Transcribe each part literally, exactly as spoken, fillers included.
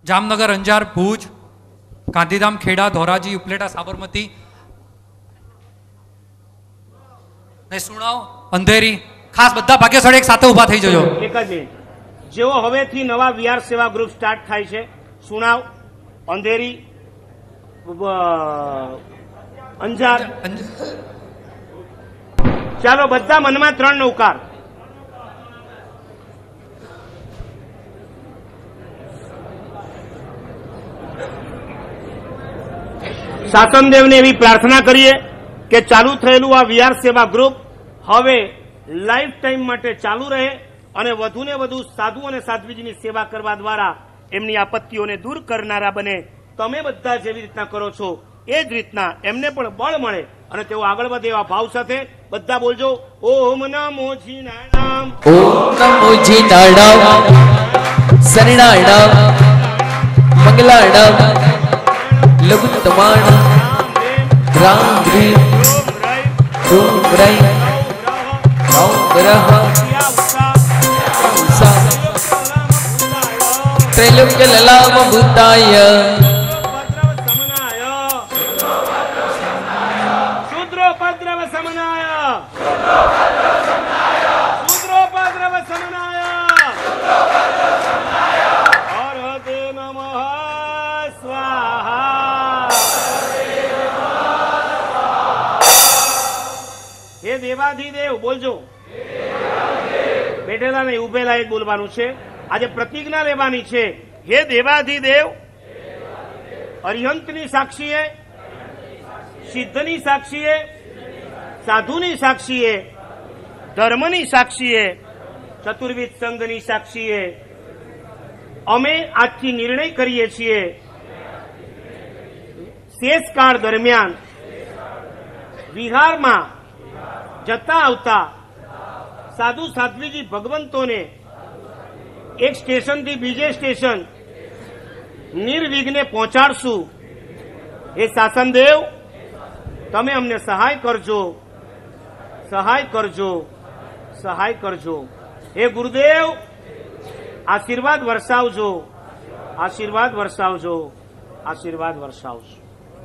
જામનગર, અંજાર, ભુજ, ગાંધીધામ, ખેડા, ધોરાજી, ઉપલેટા, સાબરમતી, સુણાવ, અંધેરી. ખાસ બધા ભાગ્યશાળી એક સાથે ઉભા થઈ જજો. એક જ જેવો હવેથી નવા વીઆર સેવા ગ્રુપ સ્ટાર્ટ થાય છે, સુણાવ, અંધેરી, અંજાર, ચાલો બધા મનમાં ત્રણ નૌકાર. શાસનદેવને એવી પ્રાર્થના કરીએ કે ચાલુ થયેલું આ વીઆર સેવા ગ્રુપ હવે લાઈફ ટાઈમ માટે ચાલુ રહે અને વધુ ને વધુ સાધુ અને સાધ્વીજીની સેવા કરવા દ્વારા એમની આપત્તિઓને દૂર કરનારા બને. તમે બધા જેવી રીતના કરો છો એ જ રીતના એમને પણ બળ મળે અને તેઓ આગળ વધે એવા ભાવ સાથે બધા બોલજો. ઓમ નમો જીનાણામ, ઓમ નમો જીનાણામ, શરણાણામ, મંગલાણામ, લઘુત્તમાણામ, રામ દ્રીમ ધૂમ રૈ નવ ગ્રહ ત્રૈલોક્ય લલામ ભૂતાય શુદ્રોપદ્રવ સમનાય શુદ્રોપદ્રવ સમનાય હરતે નમઃ સ્વાહા. હે દેવાધિદેવ બોલજો. બેઠેલા નહીં, ઉભેલા એ બોલવાનું છે. આજે પ્રતિજ્ઞા લેવાની છે. હે દેવાધિદેવ, અરિહંતની સાક્ષીએ, સિદ્ધની સાક્ષીએ, સાધુની સાક્ષીએ, ધર્મની સાક્ષીએ, ચતુર્વિધ સંઘની સાક્ષીએ અમે આજથી નિર્ણય કરીએ છીએ શેષકાળ દરમિયાન વિહારમાં જતા આવતા સાધુ સાધ્વીજી ભગવંતોને એક સ્ટેશનથી બીજે સ્ટેશન નિર્વિઘ્ને પહોંચાડશું. એ શાસનદેવ તમે અમને સહાય કરજો, સહાય કરજો, સહાય કરજો. હે ગુરુદેવ આશીર્વાદ વરસાવજો, આશીર્વાદ વરસાવજો, આશીર્વાદ વરસાવજો.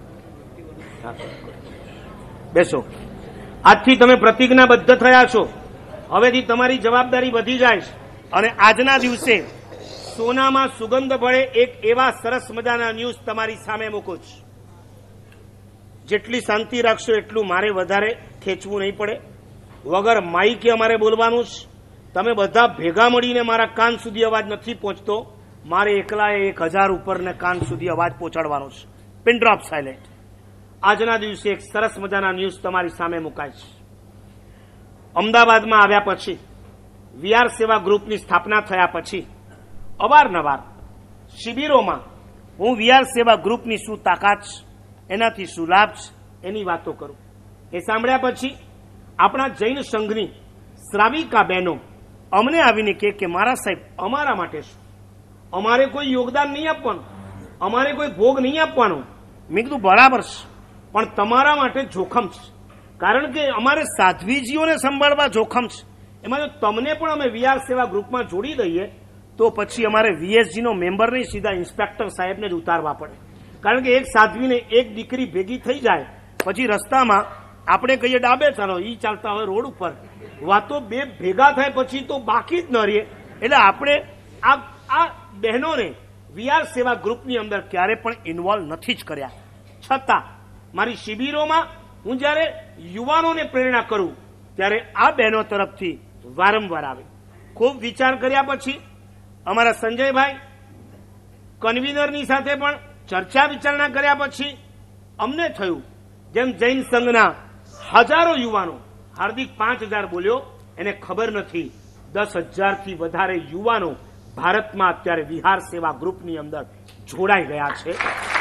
બેસો. આજથી તમે પ્રતિજ્ઞાબદ્ધ થયા છો. હવેથી તમારી જવાબદારી વધી જાય છે અને આજના દિવસે સોનામાં સુગંધ ભળે એક એવા સરસ મજાના ન્યૂઝ તમારી સામે મૂકું છું. જેટલી શાંતિ રાખશો એટલું મારે વધારે ખેંચવું નહીં પડે. વગર માઈકે અમારે બોલવાનું છે. તમે બધા ભેગા મળીને મારા કાન સુધી અવાજ નથી પહોંચતો. મારે એકલાએ એક હજાર ઉપરને કાન સુધી અવાજ પહોંચાડવાનો છે. Pin drop silent. આજના દિવસે એક સરસ મજાના ન્યૂઝ તમારી સામે મુકાય છે. અમદાવાદમાં આવ્યા પછી, વીઆર સેવા ગ્રુપની સ્થાપના થયા પછી અવારનવાર શિબિરોમાં હું વીઆર સેવા ગ્રુપની શું તાકાત છે, એનાથી શું લાભ છે, એની વાતો કરું. એ સાંભળ્યા પછી આપણા જૈન સંઘની શ્રાવિકા બહેનો અમને આવીને કહે કે મારા સાહેબ અમારા માટે શું, અમારે કોઈ યોગદાન નહીં આપવાનું, અમારે કોઈ ભોગ નહીં આપવાનો. મેં કીધું બરાબર છે, પણ તમારા માટે જોખમ છે. કારણ કે અમારે સાધ્વીજીઓને સંભાળવા જોખમ છે. એમાં જો તમને પણ અમે વીઆર સેવા ગ્રુપમાં જોડી દઈએ તો પછી અમારે વીએસજીનો મેમ્બર નહીં, સીધા ઇન્સ્પેક્ટર સાહેબને જ ઉતારવા પડે. કારણ કે એક સાધ્વીને એક દીકરી ભેગી થઈ જાય પછી રસ્તામાં આપણે કહીએ ડાબે ચાલો, ઈ ચાલતા હોય રોડ ઉપર, વાતો બે ભેગા થાય પછી તો બાકી જ ન રહીએ. એટલે આપણે આ આ બહેનોને વીઆર સેવા ગ્રુપની અંદર ક્યારે પણ ઇન્વોલ્વ નથી જ કર્યા. છતાં મારી શિબિરોમાં હું જ્યારે યુવાનોને પ્રેરણા કરું ત્યારે આ બહેનો તરફથી વારંવાર આવે. ખૂબ વિચાર કર્યા પછી અમારા સંજયભાઈ કન્વીનરની સાથે પણ ચર્ચા વિચારણા કર્યા પછી અમને થયું જેમ જૈન સંઘના હજારો યુવાનો, હાર્દિક પાંચ હજાર બોલ્યો, એને ખબર નથી દસ હજારથી વધારે યુવાનો ભારતમાં અત્યારે વિહાર સેવા ગ્રુપની અંદર જોડાઈ ગયા છે.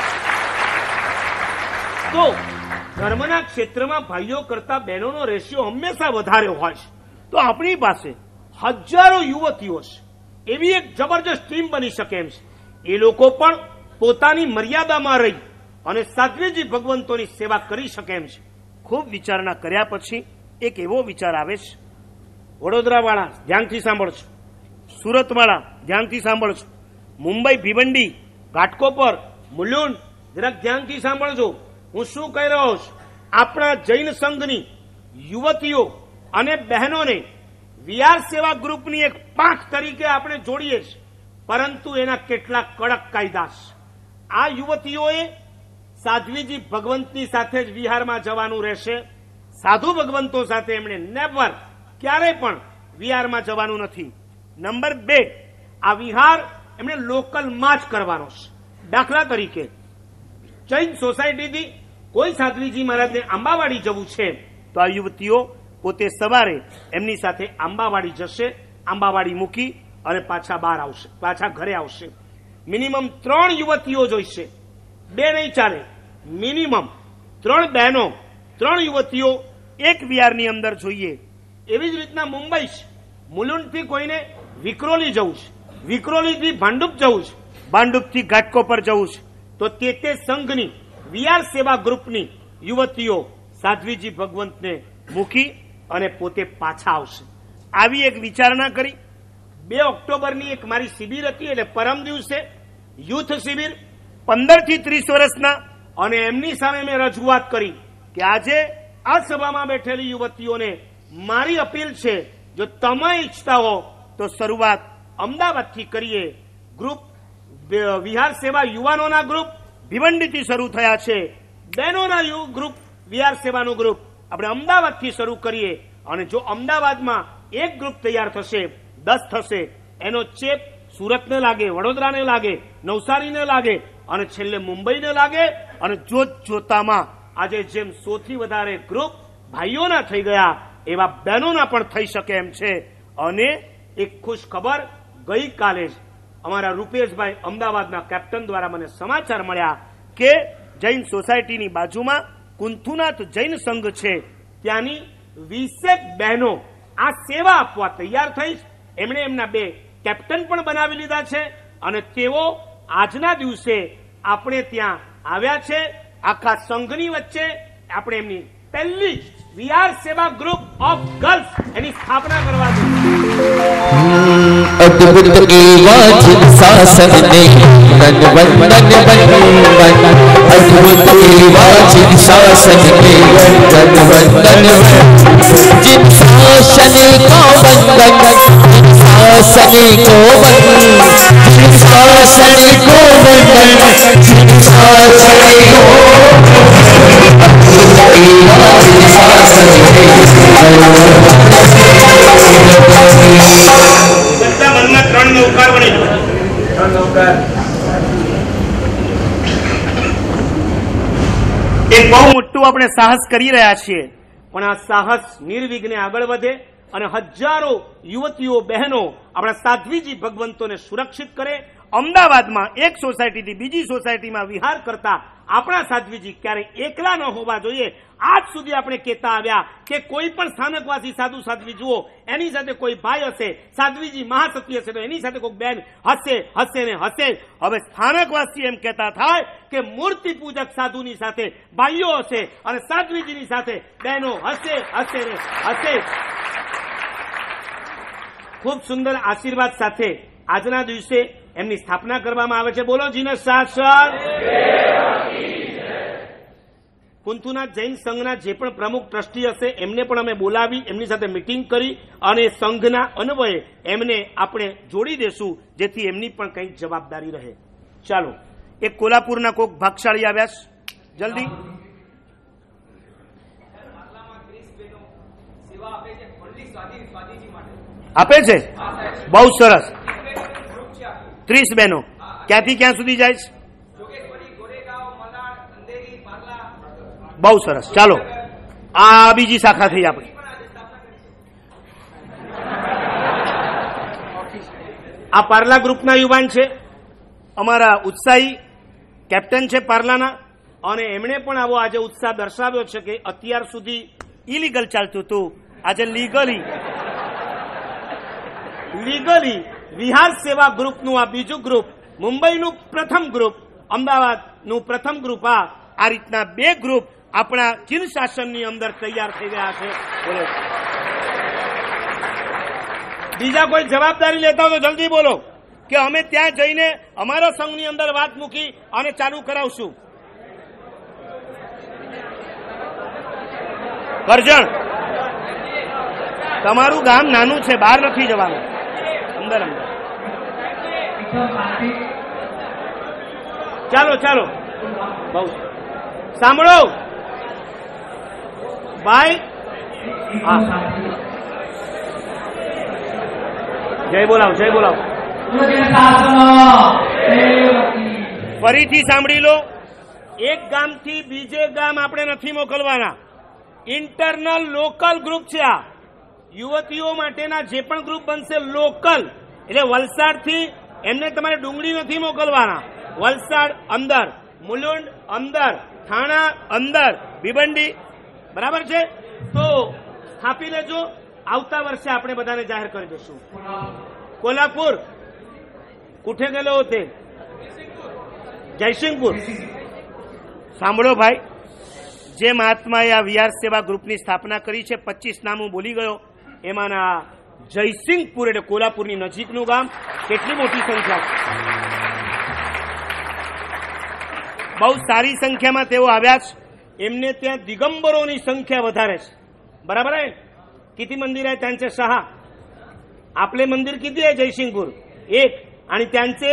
તો ધર્મના ક્ષેત્રમાં ભાઈઓ કરતા બહેનોનો રેશિયો હંમેશા વધારે હોય છે. તો આપણી પાસે હજારો યુવતીઓ છે, એવી એક જબરજસ્ત ટીમ બની શકે એમ છે. એ લોકો પણ પોતાની મર્યાદામાં રહી અને સાધ્વીજી ભગવંતોની સેવા કરી શકે એમ છે. ખૂબ વિચારણા કર્યા પછી એક એવો વિચાર આવે છે, વડોદરાવાળા ધ્યાનથી સાંભળજો, સુરતવાળા ધ્યાનથી સાંભળજો, મુંબઈ ભિવંડી ઘાટકોપર, મુલુંડ, જરાક ધ્યાનથી સાંભળજો હું શું કહી રહ્યો છું. આપણા જૈન સંઘની યુવતીઓ અને બહેનોને વિહાર સેવા ગ્રુપની એક પાંખ તરીકે આપણે જોડીએ છીએ, પરંતુ એના કેટલાક કડક કાયદા છે. આ યુવતીઓએ સાધ્વીજી ભગવંતની સાથે જ વિહારમાં જવાનું રહેશે. સાધુ ભગવંતો સાથે એમણે નેવર ક્યારેય પણ વિહારમાં જવાનું નથી. નંબર બે, આ વિહાર એમણે લોકલમાં જ કરવાનો છે. દાખલા તરીકે જૈન સોસાયટીથી કોઈ સાધ્વીજી મહારાજને આંબાવાડી જવું છે તો આ યુવતીઓ પોતે સવારે એમની સાથે આંબાવાડી જશે, આંબાવાડી મૂકી અને પાછા બહાર આવશે, પાછા ઘરે આવશે. મિનિમમ ત્રણ યુવતીઓ જોઈશે, બે નહીં ચાલે. મિનિમમ ત્રણ બહેનો, ત્રણ યુવતીઓ એક વિહારની અંદર જોઈએ. એવી જ રીતના મુંબઈ છે, મુલુંડથી કોઈને વિક્રોલી જવું છે, વિક્રોલીથી ભાંડુપ જવું છે, ભાંડુપથી ઘાટકોપર જવું છે, તો તે તે સંઘની વિહાર સેવા ગ્રુપની યુવતીઓ સાધ્વીજી ભગવંતને મૂકી અને પોતે પાછા આવશે. આવી એક વિચારણા કરી. બે ઓક્ટોબરની એક મારી શિબિર હતી, એટલે પરમ દિવસે યુથ શિબિર પંદર થી ત્રીસ વર્ષના, અને એમની સામે મેં રજૂઆત કરી કે આજે આ સભામાં બેઠેલી યુવતીઓને મારી અપીલ છે, જો તમે ઈચ્છતા હો તો શરૂઆત અમદાવાદથી કરીએ. ગ્રુપ વિહાર સેવા યુવાનોના ગ્રુપ ભિવંડીથી શરૂ થયા છે, બહેનોના ગ્રુપ વિહાર સેવાનું ગ્રુપ આપણે અમદાવાદથી શરૂ કરીએ. અને જો અમદાવાદમાં એક ગ્રુપ તૈયાર થશે, દસ થશે, એનો ચેપ સુરતને લાગે, વડોદરાને લાગે, નવસારીને લાગે અને છેલ્લે મુંબઈને લાગે. અને જોત જોતામાં આજે જેમ સો થી વધારે ગ્રુપ ભાઈઓના થઈ ગયા એવા બહેનોના પણ થઈ શકે એમ છે. અને એક ખુશ ખબર ગઈકાલે જ અમારા રૂપેશભાઈ અમદાવાદના કેપ્ટન દ્વારા મને સમાચાર મળ્યા કે જૈન સોસાયટીની બાજુમાં કુંથુનાથ જૈન સંઘ છે, ત્યાંની વીસેક બહેનો આ સેવા આપવા તૈયાર થઈ. એમણે એમના બે કેપ્ટન પણ બનાવી લીધા છે અને તેઓ આજના દિવસે આપણે ત્યાં આવ્યા છે. આખા સંઘની વચ્ચે આપણે એમની પહેલી વિહાર સેવા ગ્રુપ ઓફ ગર્લ્સ એની સ્થાપના કરવા અદ્ભુત એવા જીન શાસન ને વંદન વંદન વંદન, અદ્ભુત એવા જીન શાસન ને વંદન વંદન, જીન શાસન કો વંદન, शासन को वंदन, शासन को वंदन, शासन को બધા મનમાં ત્રણ નૌકાર બની જાય. ત્રણ નૌકાર એક બહુ મોટું આપણે સાહસ કરી રહ્યા છીએ, પણ આ સાહસ નિર્વિઘ્ને આગળ વધે અને હજારો યુવતીઓ બહેનો આપણા સાધ્વીજી ભગવંતોને સુરક્ષિત કરે. અમદાવાદમાં એક સોસાયટીથી બીજી સોસાયટીમાં વિહાર કરતા આપણા સાધ્વીજી ક્યારેય એકલા ન હોવા જોઈએ. આજ સુધી આપણે કહેતા આવ્યા કે કોઈ પણ સ્થાનકવાસી સાધુ સાધ્વી જુઓ, એની સાથે કોઈ ભાઈ હશે, સાધ્વીજી મહાસતી હશે તો એની સાથે કોઈ બેન હશે હશે ને હશે. હવે સ્થાનકવાસી એમ કહેતા થાય કે મૂર્તિ પૂજક સાધુની સાથે ભાઈઓ હશે અને સાધ્વીજીની સાથે બહેનો હશે હશે ને હશે. ખૂબ સુંદર આશીર્વાદ સાથે આજના દિવસે એમની સ્થાપના કરવામાં આવે છે. બોલો જીન શાસન. કુંથુનાથ જૈન સંઘના જે પણ પ્રમુખ ટ્રસ્ટી હશે એમને પણ અમે બોલાવી એમની સાથે મિટિંગ કરી અને સંઘના અન્વયે એમને આપણે જોડી દેશું, જેથી એમની પણ કંઈક જવાબદારી રહે. ચાલો, એક કોલ્હાપુરના કોક ભાગશાળી આવ્યા છે, જલ્દી. આપે છે, બહુ સરસ. ત્રીસ બહેનો ક્યાંથી ક્યાં સુધી જાય છે? બહુ સરસ. ચાલો, આ બીજી શાખા થઈ આપણી. આ પાર્લા ગ્રુપના યુવાન છે, અમારા ઉત્સાહી કેપ્ટન છે પાર્લાના, અને એમણે પણ આવો આજે ઉત્સાહ દર્શાવ્યો છે કે અત્યાર સુધી ઇલીગલ ચાલતું હતું, આજે લીગલી લીગલી વિહાર સેવા ગ્રુપનું આ બીજું ગ્રુપ, મુંબઈનું પ્રથમ ગ્રુપ, અમદાવાદનું પ્રથમ ગ્રુપ, આ આ રીતના બે ગ્રુપ આપણા ચીન શાસનની અંદર તૈયાર થઈ ગયા છે. બોલો, બીજા કોઈ જવાબદારી લેતા હોય તો જલ્દી બોલો. કે અમે ત્યાં જઈને અમારા સંઘની અંદર વાત મૂકી અને ચાલુ કરાવશું? કરજણ, તમારું ગામ નાનું છે, બહાર નથી જવાનું, અંદર અંદર. ચાલો ચાલો, બહુ સાંભળો ભાઈ. હા, જય બોલાવો, જય બોલાવો. ફરીથી સાંભળી લો, એક ગામથી બીજે ગામ આપણે નથી મોકલવાના. ઇન્ટરનલ લોકલ ગ્રુપ છે આ. યુવતીઓ માટેના જે પણ ગ્રુપ બનશે લોકલ, એટલે વલસાડથી એમને તમારે ડુંગળી નથી મોકલવાના. વલસાડ અંદર, મુલુંડ અંદર, થાણા અંદર, ભીવંડી, બરાબર છે? તો સ્થાપી લેજો. આવતા વર્ષે આપણે બધાને જાહેર કરી દઈશું. કોલ્હાપુર કુઠે ગયેલો હોતે? જયસિંહપુર. સાંભળો ભાઈ, જે મહાત્માએ આ વિહાર સેવા ગ્રુપની સ્થાપના કરી છે, પચીસ નામ હું બોલી ગયો, એમાંના જયસિંહપુર એટલે કોલ્હાપુરની નજીકનું ગામ. કેટલી મોટી સંખ્યા છે, બહુ સારી સંખ્યામાં તેઓ આવ્યા છે. એમને ત્યાં દિગંબરોની સંખ્યા વધારે છે, बराबर है? किती मंदिर आहे त्यांचे? सहा. आपले मंदिर किती आहे जयसिंगपूर? एक. आणि त्यांचे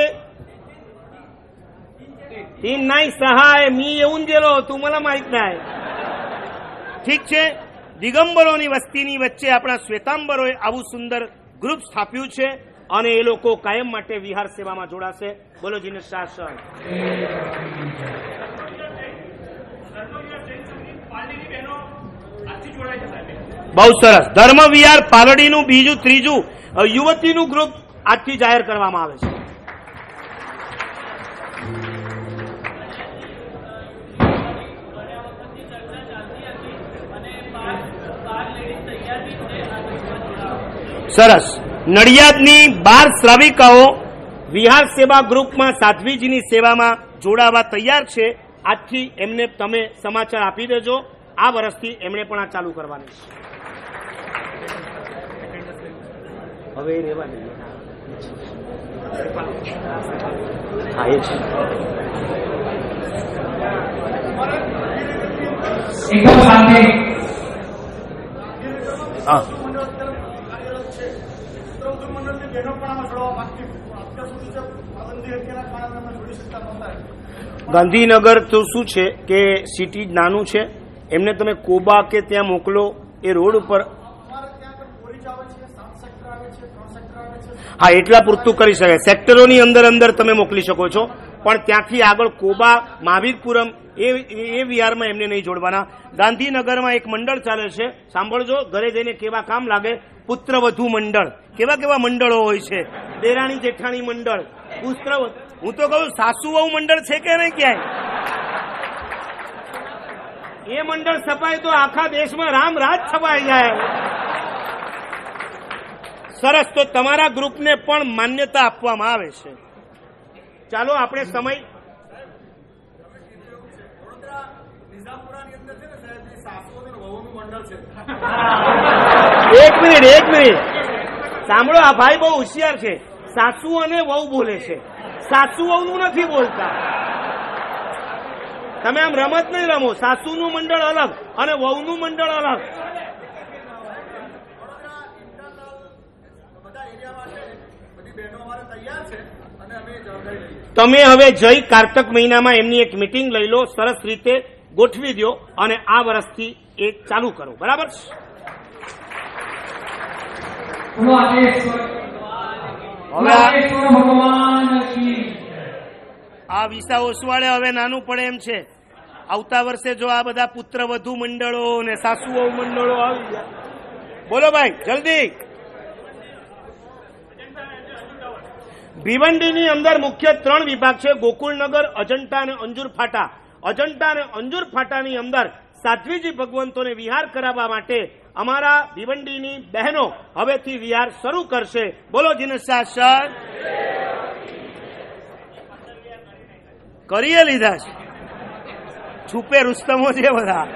तीन नाही, सहा आहे. मी येऊन गेलो, तुम्हाला माहित नाही. ઠીક છે, દિગંબરોની વસ્તીની વચ્ચે આપણા શ્વેતાંબરોએ આવું સુંદર ગ્રુપ સ્થાપ્યું છે અને એ લોકો કાયમ માટે વિહાર સેવામાં જોડાશે. બોલો જીનેશ શાહ સર. બહુ સરસ. ધર્મ વિહાર પાલડીનું બીજું ત્રીજું યુવતીનું ગ્રુપ આજથી જાહેર કરવામાં આવે છે. સરસ. નડિયાદની બાર શ્રાવિકાઓ વિહાર સેવા ગ્રુપમાં સાધ્વીજીની સેવામાં જોડાવા તૈયાર છે. આજથી એમને તમે સમાચાર આપી દેજો. આ વર્ષથી એમણે પણ આ ચાલુ કરવાની છે. હવે રહેવા દઈએ. હા, એ છે. હા, ગાંધીનગર તો શું છે કે સિટી નાનું છે, એમને તમે કોબા કે ત્યાં મોકલો. એ રોડ ઉપર હા એટલા પૂરતું કરી શકાય. સેક્ટરોની અંદર અંદર તમે મોકલી શકો છો, પણ ત્યાંથી આગળ કોબા, મહાવીરપુરમ એ એ વિહારમાં એમને નહીં જોડવાના. ગાંધીનગરમાં એક મંડળ ચાલે છે, સાંભળજો, ઘરે જઈને કેવા કામ લાગે. પુત્ર વધુ મંડળ. કેવા કેવા મંડળો હોય છે? દેરાણી જેઠાણી મંડળ, પુત્ર. હું તો કહું સાસુ વહુ મંડળ છે કે નહીં ક્યાંય? એ મંડળ છપાય તો આખા દેશમાં રામ રાજ છપાઈ જાય. સરસ. તો તમારા ગ્રુપને પણ માન્યતા આપવામાં આવે છે. ચાલો આપણે સમય એક મિનિટ એક મિનિટ સાંભળો. આ ભાઈ બહુ હોશિયાર છે. સાસુ અને વહુ બોલે છે, સાસુ વહુનું નથી બોલતા. તમે આમ રમત નહીં રમો. સાસુનું મંડળ અલગ અને વહુનું મંડળ અલગ. તમે હવે જય કારતક મહિનામાં એમની એક મીટિંગ લઈ લો, સરસ રીતે ગોઠવી દો અને આ વર્ષથી એ ચાલુ કરો. બરાબર? આ વિસા ઓસવાળે હવે નાનું પડે એમ છે. આવતા વર્ષે જો આ બધા પુત્ર વધુ મંડળો ને સાસુઓ મંડળો આવી જાય. બોલો ભાઈ જલ્દી. ભીવંડીની અંદર મુખ્ય ત્રણ વિભાગ છે: ગોકુળનગર, અજંટા અને અંજુર ફાટા. અજંટા અને અંજુર ફાટાની અંદર સાધ્વીજી ભગવંતોને વિહાર કરાવવા માટે અમારા ભીવંડીની બહેનો હવેથી વિહાર શરૂ કરશે. બોલો જીનેશ શાહ સર. કરીએ લીધા છે, છુપે રુસ્તમો છે બધા.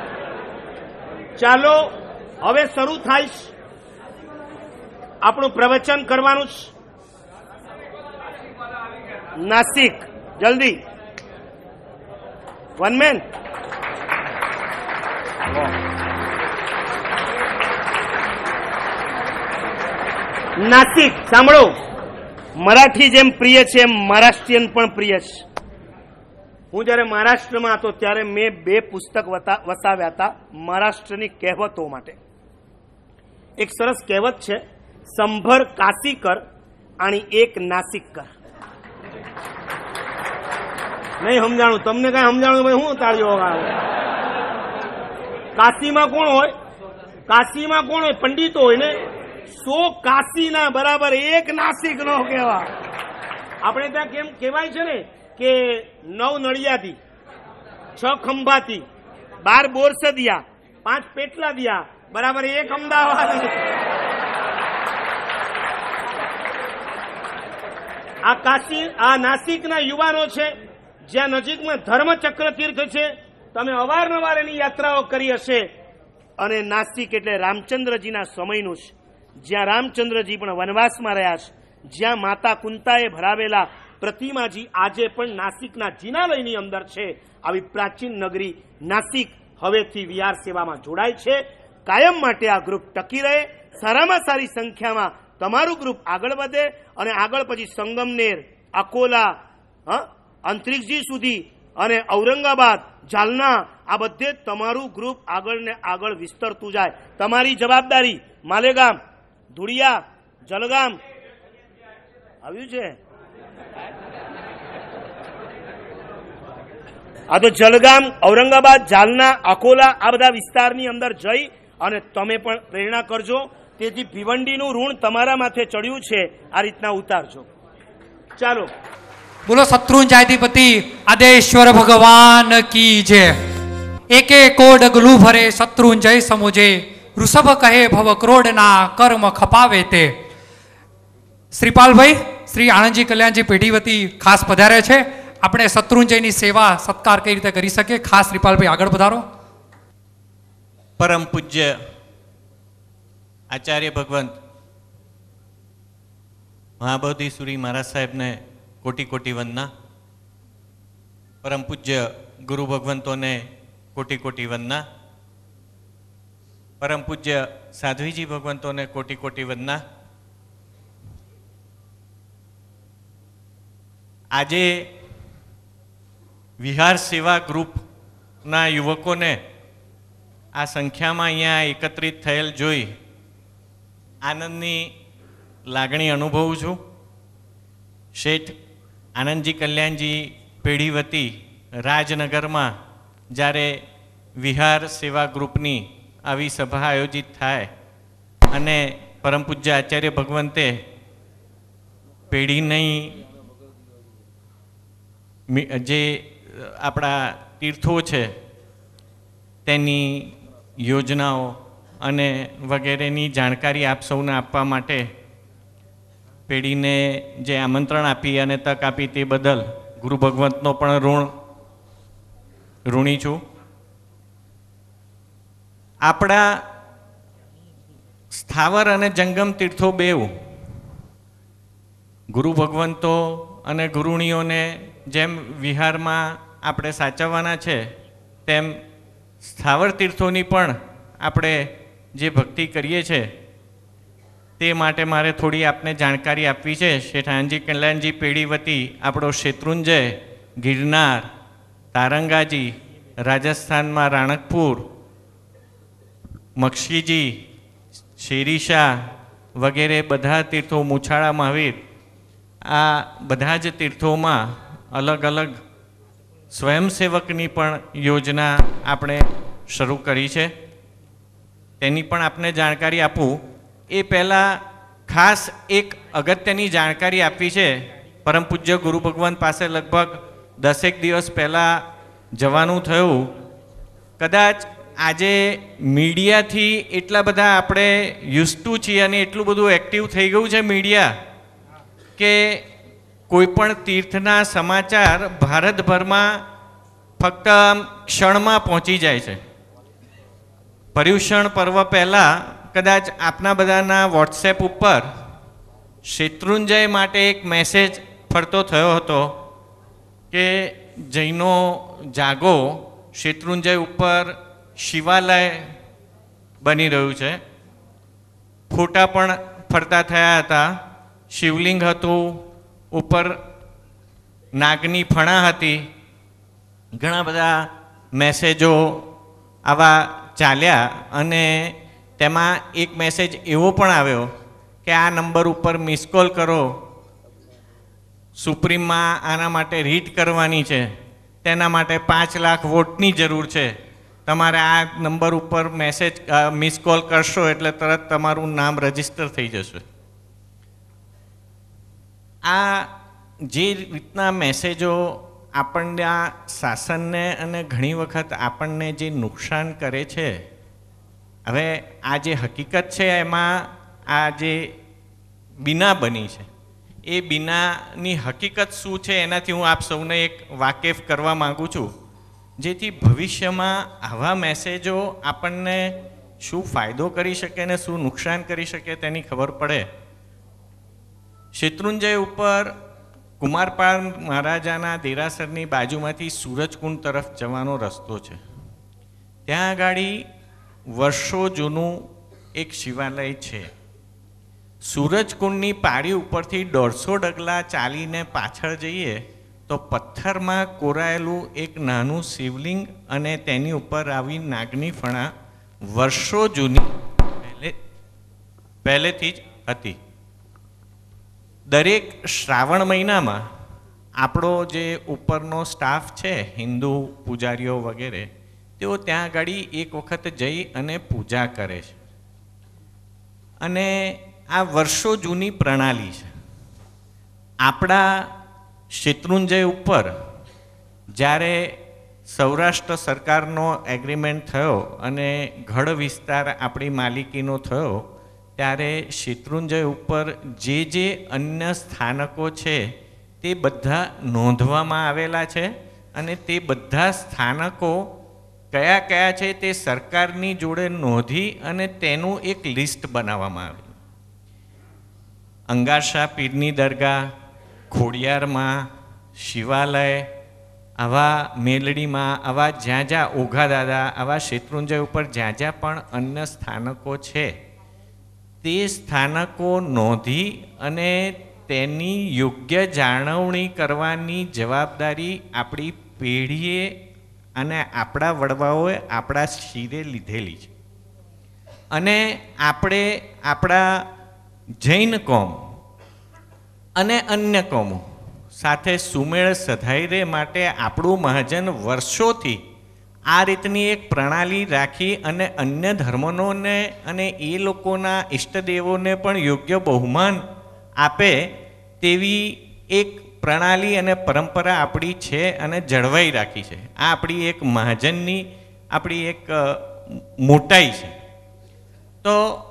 ચાલો હવે શરૂ થાય. આપણું પ્રવચન કરવાનું છે. નાસિક, જલ્દી. One man. નાસિક. સાંભળો, મરાઠી જેમ પ્રિય છે એમ મહારાષ્ટ્રીયન પણ પ્રિય છે. હું જયારે મહારાષ્ટ્રમાં હતો ત્યારે મેં બે પુસ્તક વસાવ્યા હતા મહારાષ્ટ્રની કહેવતો માટે. એક સરસ કહેવત છે, સંભર કાશી કર અને એક નાસિક કર. નહીં સમજાણું તમને, કઈ સમજાણું ભાઈ? હું તાળીઓ વગાડું? કાશીમાં કોણ હોય? કાશીમાં કોણ હોય? પંડિતો હોય ને. સો કાશીના બરાબર એક નાસિક નો કહેવા. આપણે ત્યાં કેમ કહેવાય છે ને કે નવ નળિયાથી, છ ખંભાથી, બાર બોરસદિયા, પાંચ પેટલા દિયા બરાબર એક અમદાવાદ. આ કાશી, આ નાસિકના યુવાનો છે જ્યાં નજીકમાં ધર્મચક્ર તીર્થ છે. તમે અવારનવાર એની યાત્રાઓ કરી હશે. અને નાસિક એટલે રામચંદ્રજીના સમયનું છે, જ્યાં રામચંદ્રજી પણ વનવાસમાં રહ્યા છે, જ્યાં માતા કુંતાએ ભરાવેલા પ્રતિમાજી આજે પણ નાસિકના જિનાલયની અંદર છે. આવી પ્રાચીન નગરી નાસિક હવેથી વિહાર સેવામાં જોડાય છે. કાયમ માટે આ ગ્રુપ ટકી રહે, સારામાં સારી સંખ્યામાં તમારું ગ્રુપ આગળ વધે અને આગળ પછી સંગમનેર, અકોલા, અંતરિક્ષજી સુધી અને ઔરંગાબાદ, જાલના, આ બધે તમારું ગ્રુપ આગળ ને આગળ વિસ્તરતું જાય. તમારી જવાબદારી. માલેગામ, ધુળિયા, જલગામ આવ્યું છે. આ તો જલગામ, ઔરંગાબાદ, જાલના, અકોલા આ બધા વિસ્તારની અંદર જઈ અને તમે પણ પ્રેરણા કરજો. તેથી ભિવંડીનું ઋણ તમારા માથે ચડ્યું છે, આ રીતના ઉતારજો. ચાલો, બોલો શત્રુંજયાધિપતિ આદેશ્વર ભગવાન કી જય. એકે કોડ ગલું ભરે શત્રુંજય સમુજે, વૃષભ કહે ભવ ક્રોડના કર્મ ખપાવે તે. શ્રીપાલભાઈ શ્રી આણંદજી કલ્યાણજી પેઢી વતી ખાસ પધારે છે. આપણે શત્રુંજયની સેવા સત્કાર કઈ રીતે કરી શકીએ? ખાસ શ્રીપાલભાઈ આગળ પધારો. પરમ પૂજ્ય આચાર્ય ભગવંત મહાબોધિ સુરી મહારાજ સાહેબને કોટી કોટી વંદના. પરમ પૂજ્ય ગુરુ ભગવંતોને કોટી કોટી વંદના. પરમ પૂજ્ય સાધ્વીજી ભગવંતોને કોટી કોટી વંદના. આજે વિહાર સેવા ગ્રુપના યુવકોને આ સંખ્યામાં અહીંયા એકત્રિત થયેલ જોઈ આનંદની લાગણી અનુભવું છું. શેઠ આનંદજી કલ્યાણજી પેઢી વતી રાજનગરમાં જ્યારે વિહાર સેવા ગ્રુપની આવી સભા આયોજિત થાય અને પરમ પૂજ્ય આચાર્ય ભગવંતે પેઢીની જે આપણા તીર્થો છે તેની યોજનાઓ અને વગેરેની જાણકારી આપ સૌને આપવા માટે પેઢીને જે આમંત્રણ આપી અને તક આપી તે બદલ ગુરુ ભગવંતનો પણ ઋણ ઋણી છું. આપણા સ્થાવર અને જંગમ તીર્થો બેવ ગુરુ ભગવંતો અને ગુરુણીઓને જેમ વિહારમાં આપણે સાચવવાના છે તેમ સ્થાવર તીર્થોની પણ આપણે જે ભક્તિ કરીએ છીએ તે માટે મારે થોડી આપને જાણકારી આપવી છે. શેઠ આનંદજી કલ્યાણજી પેઢી વતી આપણો શેત્રુંજય, ગિરનાર, તારંગાજી, રાજસ્થાનમાં રાણકપુર, મક્ષીજી, શેરીશાહ વગેરે બધા તીર્થો, મુછાળા મહાવીર, આ બધા જ તીર્થોમાં અલગ અલગ સ્વયંસેવકની પણ યોજના આપણે શરૂ કરી છે. તેની પણ આપને જાણકારી આપું એ પહેલાં ખાસ એક અગત્યની જાણકારી આપવી છે. પરમ પૂજ્ય ગુરુ ભગવાન પાસે લગભગ દસેક દિવસ પહેલાં જવાનું થયું. કદાચ આજે મીડિયાથી એટલા બધા આપણે યુઝ ટુ છીએ અને એટલું બધું એક્ટિવ થઈ ગયું છે મીડિયા કે કોઈપણ તીર્થના સમાચાર ભારતભરમાં ફક્ત ક્ષણમાં પહોંચી જાય છે. પર્યુષણ પર્વ પહેલાં કદાચ આપના બધાના વોટ્સએપ ઉપર શેત્રુંજય માટે એક મેસેજ ફરતો થયો હતો કે જૈનો જાગો શેત્રુંજય ઉપર શિવાલય બની રહ્યું છે. ફોટા પણ ફરતા થયા હતા. શિવલિંગ હતું, ઉપર નાગની ફણા હતી. ઘણા બધા મેસેજો આવા ચાલ્યા અને તેમાં એક મેસેજ એવો પણ આવ્યો કે આ નંબર ઉપર મિસ કોલ કરો, સુપ્રીમમાં આના માટે રીટ કરવાની છે, તેના માટે પાંચ લાખ વોટની જરૂર છે, તમારે આ નંબર ઉપર મેસેજ મિસ કોલ કરશો એટલે તરત તમારું નામ રજીસ્ટર થઈ જશે. આ જે રીતના મેસેજો આપણને આ શાસનને અને ઘણી વખત આપણને જે નુકસાન કરે છે, હવે આ જે હકીકત છે એમાં આ જે બીના બની છે એ બીનાની હકીકત શું છે એનાથી હું આપ સૌને એક વાકેફ કરવા માગું છું, જેથી ભવિષ્યમાં આવા મેસેજો આપણને શું ફાયદો કરી શકે ને શું નુકસાન કરી શકે તેની ખબર પડે. શેત્રુંજય ઉપર કુમારપાળ મહારાજાના દેરાસરની બાજુમાંથી સૂરજકુંડ તરફ જવાનો રસ્તો છે. ત્યાં આગળ વર્ષો જૂનું એક શિવાલય છે. સૂરજકુંડની પાળી ઉપરથી દોઢસો ડગલા ચાલીને પાછળ જઈએ તો પથ્થરમાં કોરાયેલું એક નાનું શિવલિંગ અને તેની ઉપર આવી નાગની ફણા વર્ષો જૂની પહેલે પહેલેથી જ હતી. દરેક શ્રાવણ મહિનામાં આપણો જે ઉપરનો સ્ટાફ છે, હિન્દુ પૂજારીઓ વગેરે, તેઓ ત્યાં આગળ એક વખત જઈ અને પૂજા કરે છે. અને આ વર્ષો જૂની પ્રણાલી છે. આપણા શેત્રુંજય ઉપર જ્યારે સૌરાષ્ટ્ર સરકારનો એગ્રીમેન્ટ થયો અને ગઢ વિસ્તાર આપણી માલિકીનો થયો, ત્યારે શેત્રુંજય ઉપર જે જે અન્ય સ્થાનકો છે તે બધા નોંધવામાં આવેલા છે અને તે બધા સ્થાનકો કયા કયા છે તે સરકારની જોડે નોંધી અને તેનું એક લિસ્ટ બનાવવામાં આવ્યું. અંગારશા પીરની દરગાહ, ખોડિયારમાં, શિવાલય, આવા મેલડીમાં, આવા જ્યાં જ્યાં ઓઘા દાદા, આવા શેત્રુંજય ઉપર જ્યાં જ્યાં પણ અન્ય સ્થાનકો છે તે સ્થાનકો નોંધી અને તેની યોગ્ય જાળવણી કરવાની જવાબદારી આપણી પેઢીએ અને આપણા વડવાઓએ આપણા શિરે લીધેલી છે. અને આપણે આપણા જૈન કોમ અને અન્ય કોમો સાથે સુમેળ સધાઈ રહે માટે આપણું મહાજન વર્ષોથી આ રીતની એક પ્રણાલી રાખી અને અન્ય ધર્મોને અને એ લોકોના ઈષ્ટદેવોને પણ યોગ્ય બહુમાન આપે તેવી એક પ્રણાલી અને પરંપરા આપણી છે અને જળવાઈ રાખી છે. આ આપણી એક મહાજનની આપણી એક મોટાઈ છે. તો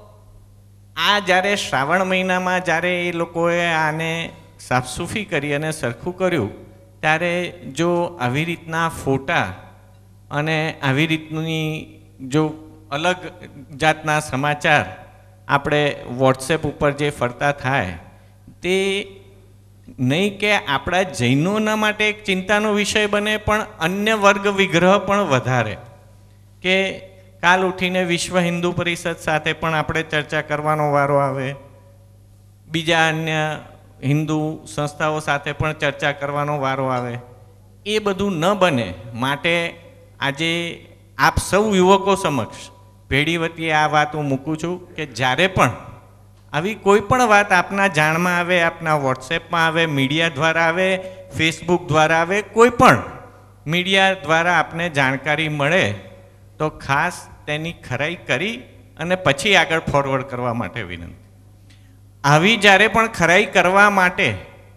આ જ્યારે શ્રાવણ મહિનામાં જ્યારે એ લોકોએ આને સાફસૂફી કરી અને સરખું કર્યું, ત્યારે જો આવી રીતના ફોટા અને આવી રીતની જો અલગ જાતના સમાચાર આપણે વોટ્સએપ ઉપર જે ફરતા થાય તે નહીં કે આપણા જૈનોના માટે એક ચિંતાનો વિષય બને, પણ અન્ય વર્ગ વિગ્રહ પણ વધારે. કે કાલ ઉઠીને વિશ્વ હિન્દુ પરિષદ સાથે પણ આપણે ચર્ચા કરવાનો વારો આવે, બીજા અન્ય હિન્દુ સંસ્થાઓ સાથે પણ ચર્ચા કરવાનો વારો આવે. એ બધું ન બને માટે આજે આપ સૌ યુવકો સમક્ષ પેઢી વતીએ આ વાત હું મૂકું છું કે જ્યારે પણ આવી કોઈ પણ વાત આપના જાણમાં આવે, આપના વોટ્સએપમાં આવે, મીડિયા દ્વારા આવે, ફેસબુક દ્વારા આવે, કોઈ પણ મીડિયા દ્વારા આપને જાણકારી મળે તો ખાસ તેની ખરાઈ કરી અને પછી આગળ ફોરવર્ડ કરવા માટે વિનંતી. આવી જ્યારે પણ ખરાઈ કરવા માટે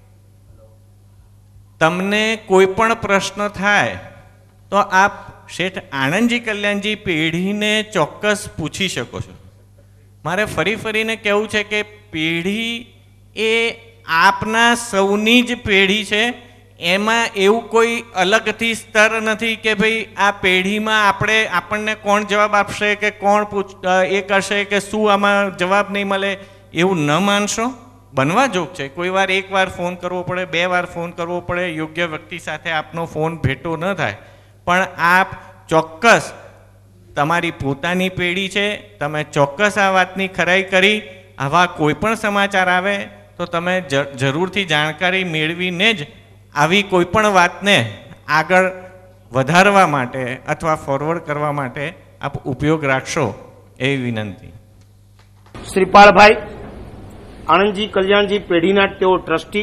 તમને કોઈ પણ પ્રશ્ન થાય તો આપ શેઠ આનંદજી કલ્યાણજી પેઢીને ચોક્કસ પૂછી શકો છો. મારે ફરી ફરીને કહેવું છે કે પેઢી એ આપના સૌની જ પેઢી છે. એમાં એવું કોઈ અલગથી સ્તર નથી કે ભાઈ આ પેઢીમાં આપણે આપણને કોણ જવાબ આપશે કે કોણ પૂછ એ કરશે કે શું આમાં જવાબ નહીં મળે, એવું ન માનશો. બનવા જોગ છે. કોઈ વાર એક વાર ફોન કરવો પડે, બે વાર ફોન કરવો પડે, યોગ્ય વ્યક્તિ સાથે આપનો ફોન ભેટો ન થાય, પણ આપ ચોક્કસ તમારી પોતાની પેઢી છે, તમે ચોક્કસ આ વાતની ખરાઈ કરી. આવા કોઈ પણ સમાચાર આવે તો તમે જરૂરથી જાણકારી મેળવીને જ આવી કોઈ પણ વાતને આગળ વધારવા માટે અથવા ફોરવર્ડ કરવા માટે આપ ઉપયોગ રાખશો એવી વિનંતી. શ્રીપાળભાઈ આણંદજી કલ્યાણજી પેઢીના તેઓ ટ્રસ્ટી.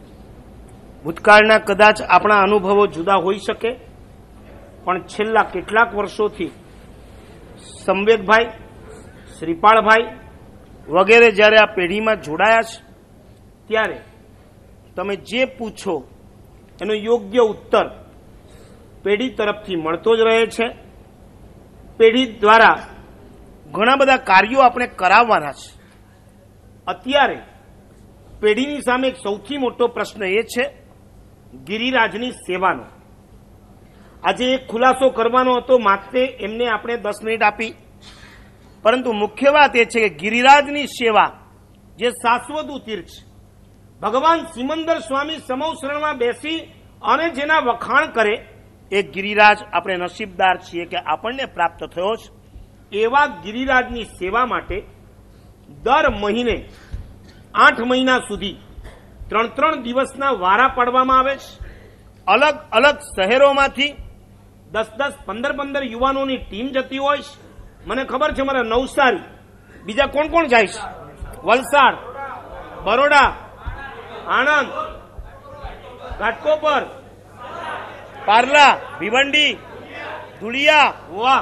ભૂતકાળના કદાચ આપણા અનુભવો જુદા હોઈ શકે, પણ છેલ્લા કેટલાક વર્ષોથી સંવેકભાઈ, શ્રીપાળભાઈ વગેરે જ્યારે આ પેઢીમાં જોડાયા છે ત્યારે તમે જે પૂછો એનો યોગ્ય ઉત્તર પેઢી તરફથી મળતો જ રહે છે. પેઢી દ્વારા ઘણા બધા કાર્યો આપણે કરાવવાના છે. અત્યારે પેઢીની સામે એક સૌથી મોટો પ્રશ્ન એ છે ગિરિરાજની સેવાનો. આજે એક ખુલાસો કરવાનો હતો, માત્ર એમને આપણે દસ મિનિટ આપી, પરંતુ મુખ્ય વાત એ છે કે ગિરિરાજની સેવા જે શાશ્વત તીર્થ છે, ભગવાન સિમંદર સ્વામી સમવસરણમાં બેસી અને જેના વખાણ કરે એ ગિરિરાજ આપણે નસીબદાર છીએ કે આપણને પ્રાપ્ત થયો છે. એવા ગિરિરાજની સેવા માટે દર મહિને આઠ મહિના સુધી ત્રણ ત્રણ દિવસના વારા પાડવામાં આવે છે. અલગ અલગ શહેરોમાંથી દસ દસ પંદર પંદર યુવાનોની ટીમ જતી હોય છે. મને ખબર છે મારા નવસારી, બીજા કોણ કોણ જાય છે? વલસાડ, બરોડા, આણંદ, ઘાટકોપર, પાર્લા, ભિવંડી, ધુલિયા. વાહ!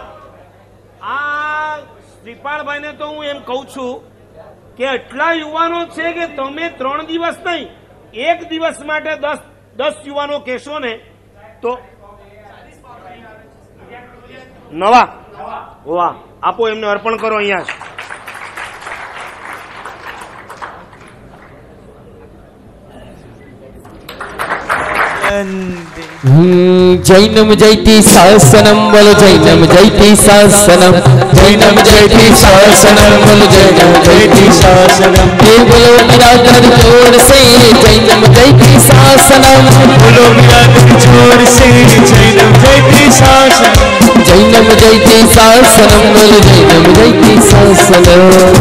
આ શ્રીપાળભાઈને તો હું એમ કહું છું કે એટલા યુવાનો છે કે તમે ત્રણ દિવસ નહીં, એક દિવસ માટે દસ દસ યુવાનો કહેશો ને તો નવા. વાહ! આપો એમને અર્પણ કરો. અહીંયા जैनम जयति शासनम बोलो जैनम जयति शासनम जैनम जयति शासनम बोलो जैनम जयति शासनम ये बोलो बिरादर जोर से जैनम जयति शासनम बोलो बिरादर जोर से जैनम जयति शासनम जैनम जयति शासनम बोलो जैनम जयति शासनम.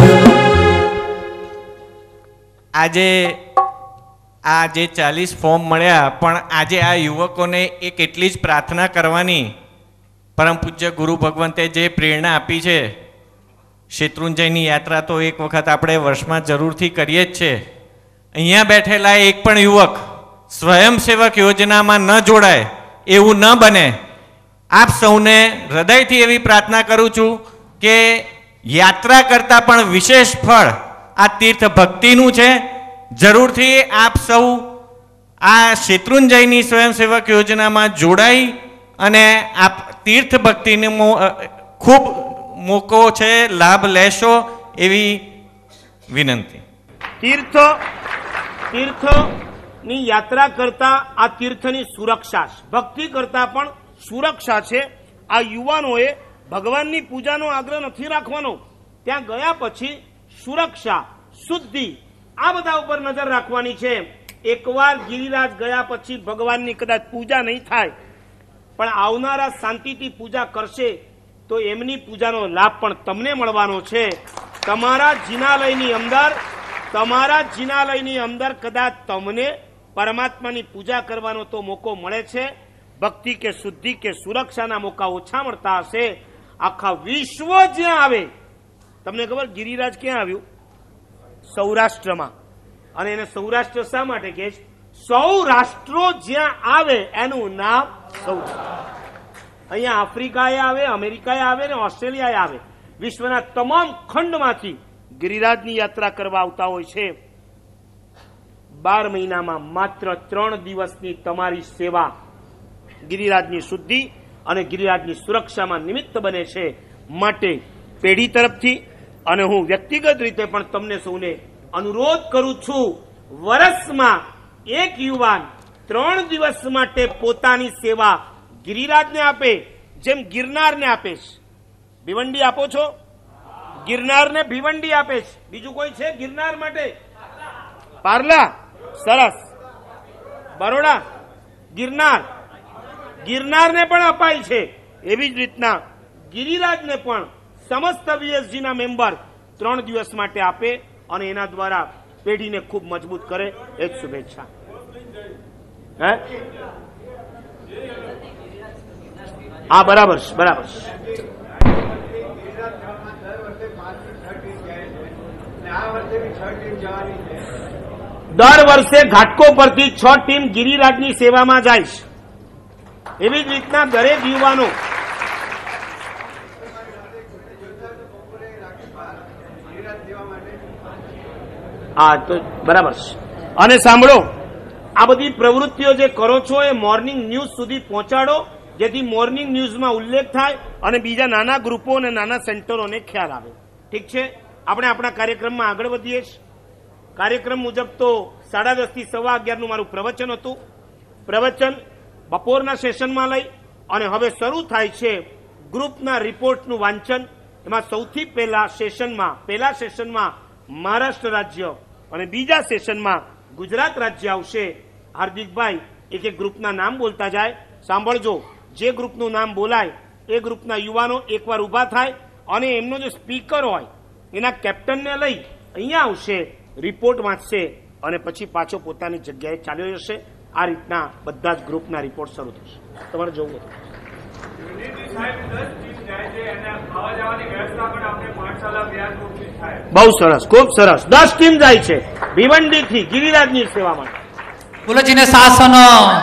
આજે આ જે ચાલીસ ફોર્મ મળ્યા, પણ આજે આ યુવકોને એક એટલી જ પ્રાર્થના કરવાની, પરમ પૂજ્ય ગુરુ ભગવંતે જે પ્રેરણા આપી છે, શેત્રુંજયની યાત્રા તો એક વખત આપણે વર્ષમાં જરૂરથી કરીએ જ છે. અહીંયા બેઠેલા એક પણ યુવક સ્વયંસેવક યોજનામાં ન જોડાય એવું ન બને. આપ સૌને હૃદયથી એવી પ્રાર્થના કરું છું કે યાત્રા કરતાં પણ વિશેષ ફળ આ તીર્થ ભક્તિનું છે. જરૂરથી આપ સૌ આ શેત્રુંજયની સ્વયંસેવક યોજનામાં જોડાઈ અને આપ તીર્થ ભક્તિને ખૂબ મોકો છે, લાભ લેશો એવી વિનંતી. તીર્થ તીર્થની યાત્રા કરતા આ તીર્થની સુરક્ષા છે, ભક્તિ કરતા પણ સુરક્ષા છે. આ યુવાનોએ ભગવાનની પૂજાનો આગ્રહ નથી રાખવાનો, ત્યાં ગયા પછી સુરક્ષા, શુદ્ધિ, આ બધા ઉપર નજર રાખવાની છે. એકવાર ગિરિરાજ ગયા પછી ભગવાનની કદાચ પૂજા નહીં થાય, પણ આવનારા શાંતિથી પૂજા કરશે તો એમની પૂજાનો લાભ પણ તમને મળવાનો છે. તમારા જિનાલયની અંદર તમારા જિનાલયની અંદર કદાચ તમને પરમાત્માની પૂજા કરવાનો તો મોકો મળે છે. ભક્તિ કે શુદ્ધિ કે સુરક્ષાના મોકા ઓછા મળતા હશે. આખા વિશ્વ જ્યાં આવે, તમને ખબર ગિરિરાજ ક્યાં આવ્યું? સૌરાષ્ટ્રમાં. અને એને સૌરાષ્ટ્ર શા માટે કહે છે? સૌરાષ્ટ્રો જ્યાં આવે એનું નામ સૌરાષ્ટ્ર. અહીંયા આફ્રિકાએ આવે, અમેરિકાએ આવે ને ઓસ્ટ્રેલિયાએ આવે, વિશ્વના તમામ ખંડમાંથી ગિરિરાજની યાત્રા કરવા આવતા હોય છે. બાર મહિનામાં માત્ર ત્રણ દિવસની તમારી સેવા ગિરિરાજની શુદ્ધિ અને ગિરિરાજની સુરક્ષામાં નિમિત્ત બને છે. માટે પેઢી તરફથી અને હું વ્યક્તિગત રીતે પણ તમને સૌને અનુરોધ કરું છું, વર્ષમાં એક યુવાન ત્રણ દિવસ માટે પોતાની સેવા ગિરિરાજને આપે, જેમ ગિરનારને આપે છે. ભિવંડી આપો છો? ગિરનારને ભિવંડી આપે છે. બીજું કોઈ છે ગિરનાર માટે? પાર્લા, સરસ. બરોડા, ગિરનાર, ગિરનારને પણ અપાય છે. એવી જ રીતના ગિરિરાજને પણ સમસ્ત વીએસજીના મેમ્બર ત્રણ દિવસ માટે આપે અને એના દ્વારા પેઢીને ખૂબ મજબૂત કરે એ જ શુભેચ્છા. હે હા, બરાબર છે, બરાબર છે. દર વર્ષે ઘાટકો પરથી છ ટીમ ગિરિરાજની સેવામાં જાય છે. એવી જ રીતના દરેક યુવાનો હા તો બરાબર છે. અને સાંભળો, આ બધી પ્રવૃત્તિઓ જે કરો છો એ મોર્નિંગ ન્યૂઝ સુધી પહોંચાડો, જેથી મોર્નિંગ ન્યૂઝમાં ઉલ્લેખ થાય અને બીજા નાના ગ્રુપો અને નાના સેન્ટરોને ખ્યાલ આવે. ઠીક છે, આપણે આપણા કાર્યક્રમમાં આગળ વધીએ છીએ. કાર્યક્રમ મુજબ તો સાડા દસ થી સવા અગિયારનું મારું પ્રવચન હતું. પ્રવચન બપોરના સેશનમાં લઈ અને હવે શરૂ થાય છે ગ્રુપના રિપોર્ટનું વાંચન. એમાં સૌથી પહેલા સેશનમાં પહેલા સેશનમાં મહારાષ્ટ્ર રાજ્ય અને બીજા સેશનમાં ગુજરાત રાજ્ય આવશે. હાર્દિકભાઈ એક એક ગ્રુપના નામ બોલતા જાય. સાંભળજો, જે ગ્રુપનું નામ બોલાય એ ગ્રુપના યુવાનો એકવાર ઊભા થાય અને એમનો જે સ્પીકર હોય એના કેપ્ટનને લઈ અહીંયા આવશે, રિપોર્ટ વાંચશે અને પછી પાછો પોતાની જગ્યાએ ચાલ્યો જશે. આ રીતના બધા જ ગ્રુપના રિપોર્ટ શરૂ થશે. તમારે જોવું બહુ સરસ, ખૂબ સરસ. દસ ટીમ જાય છે ભિવંડી થી ગિરિરાજની સેવા માટે. બોલોજીને શાસન.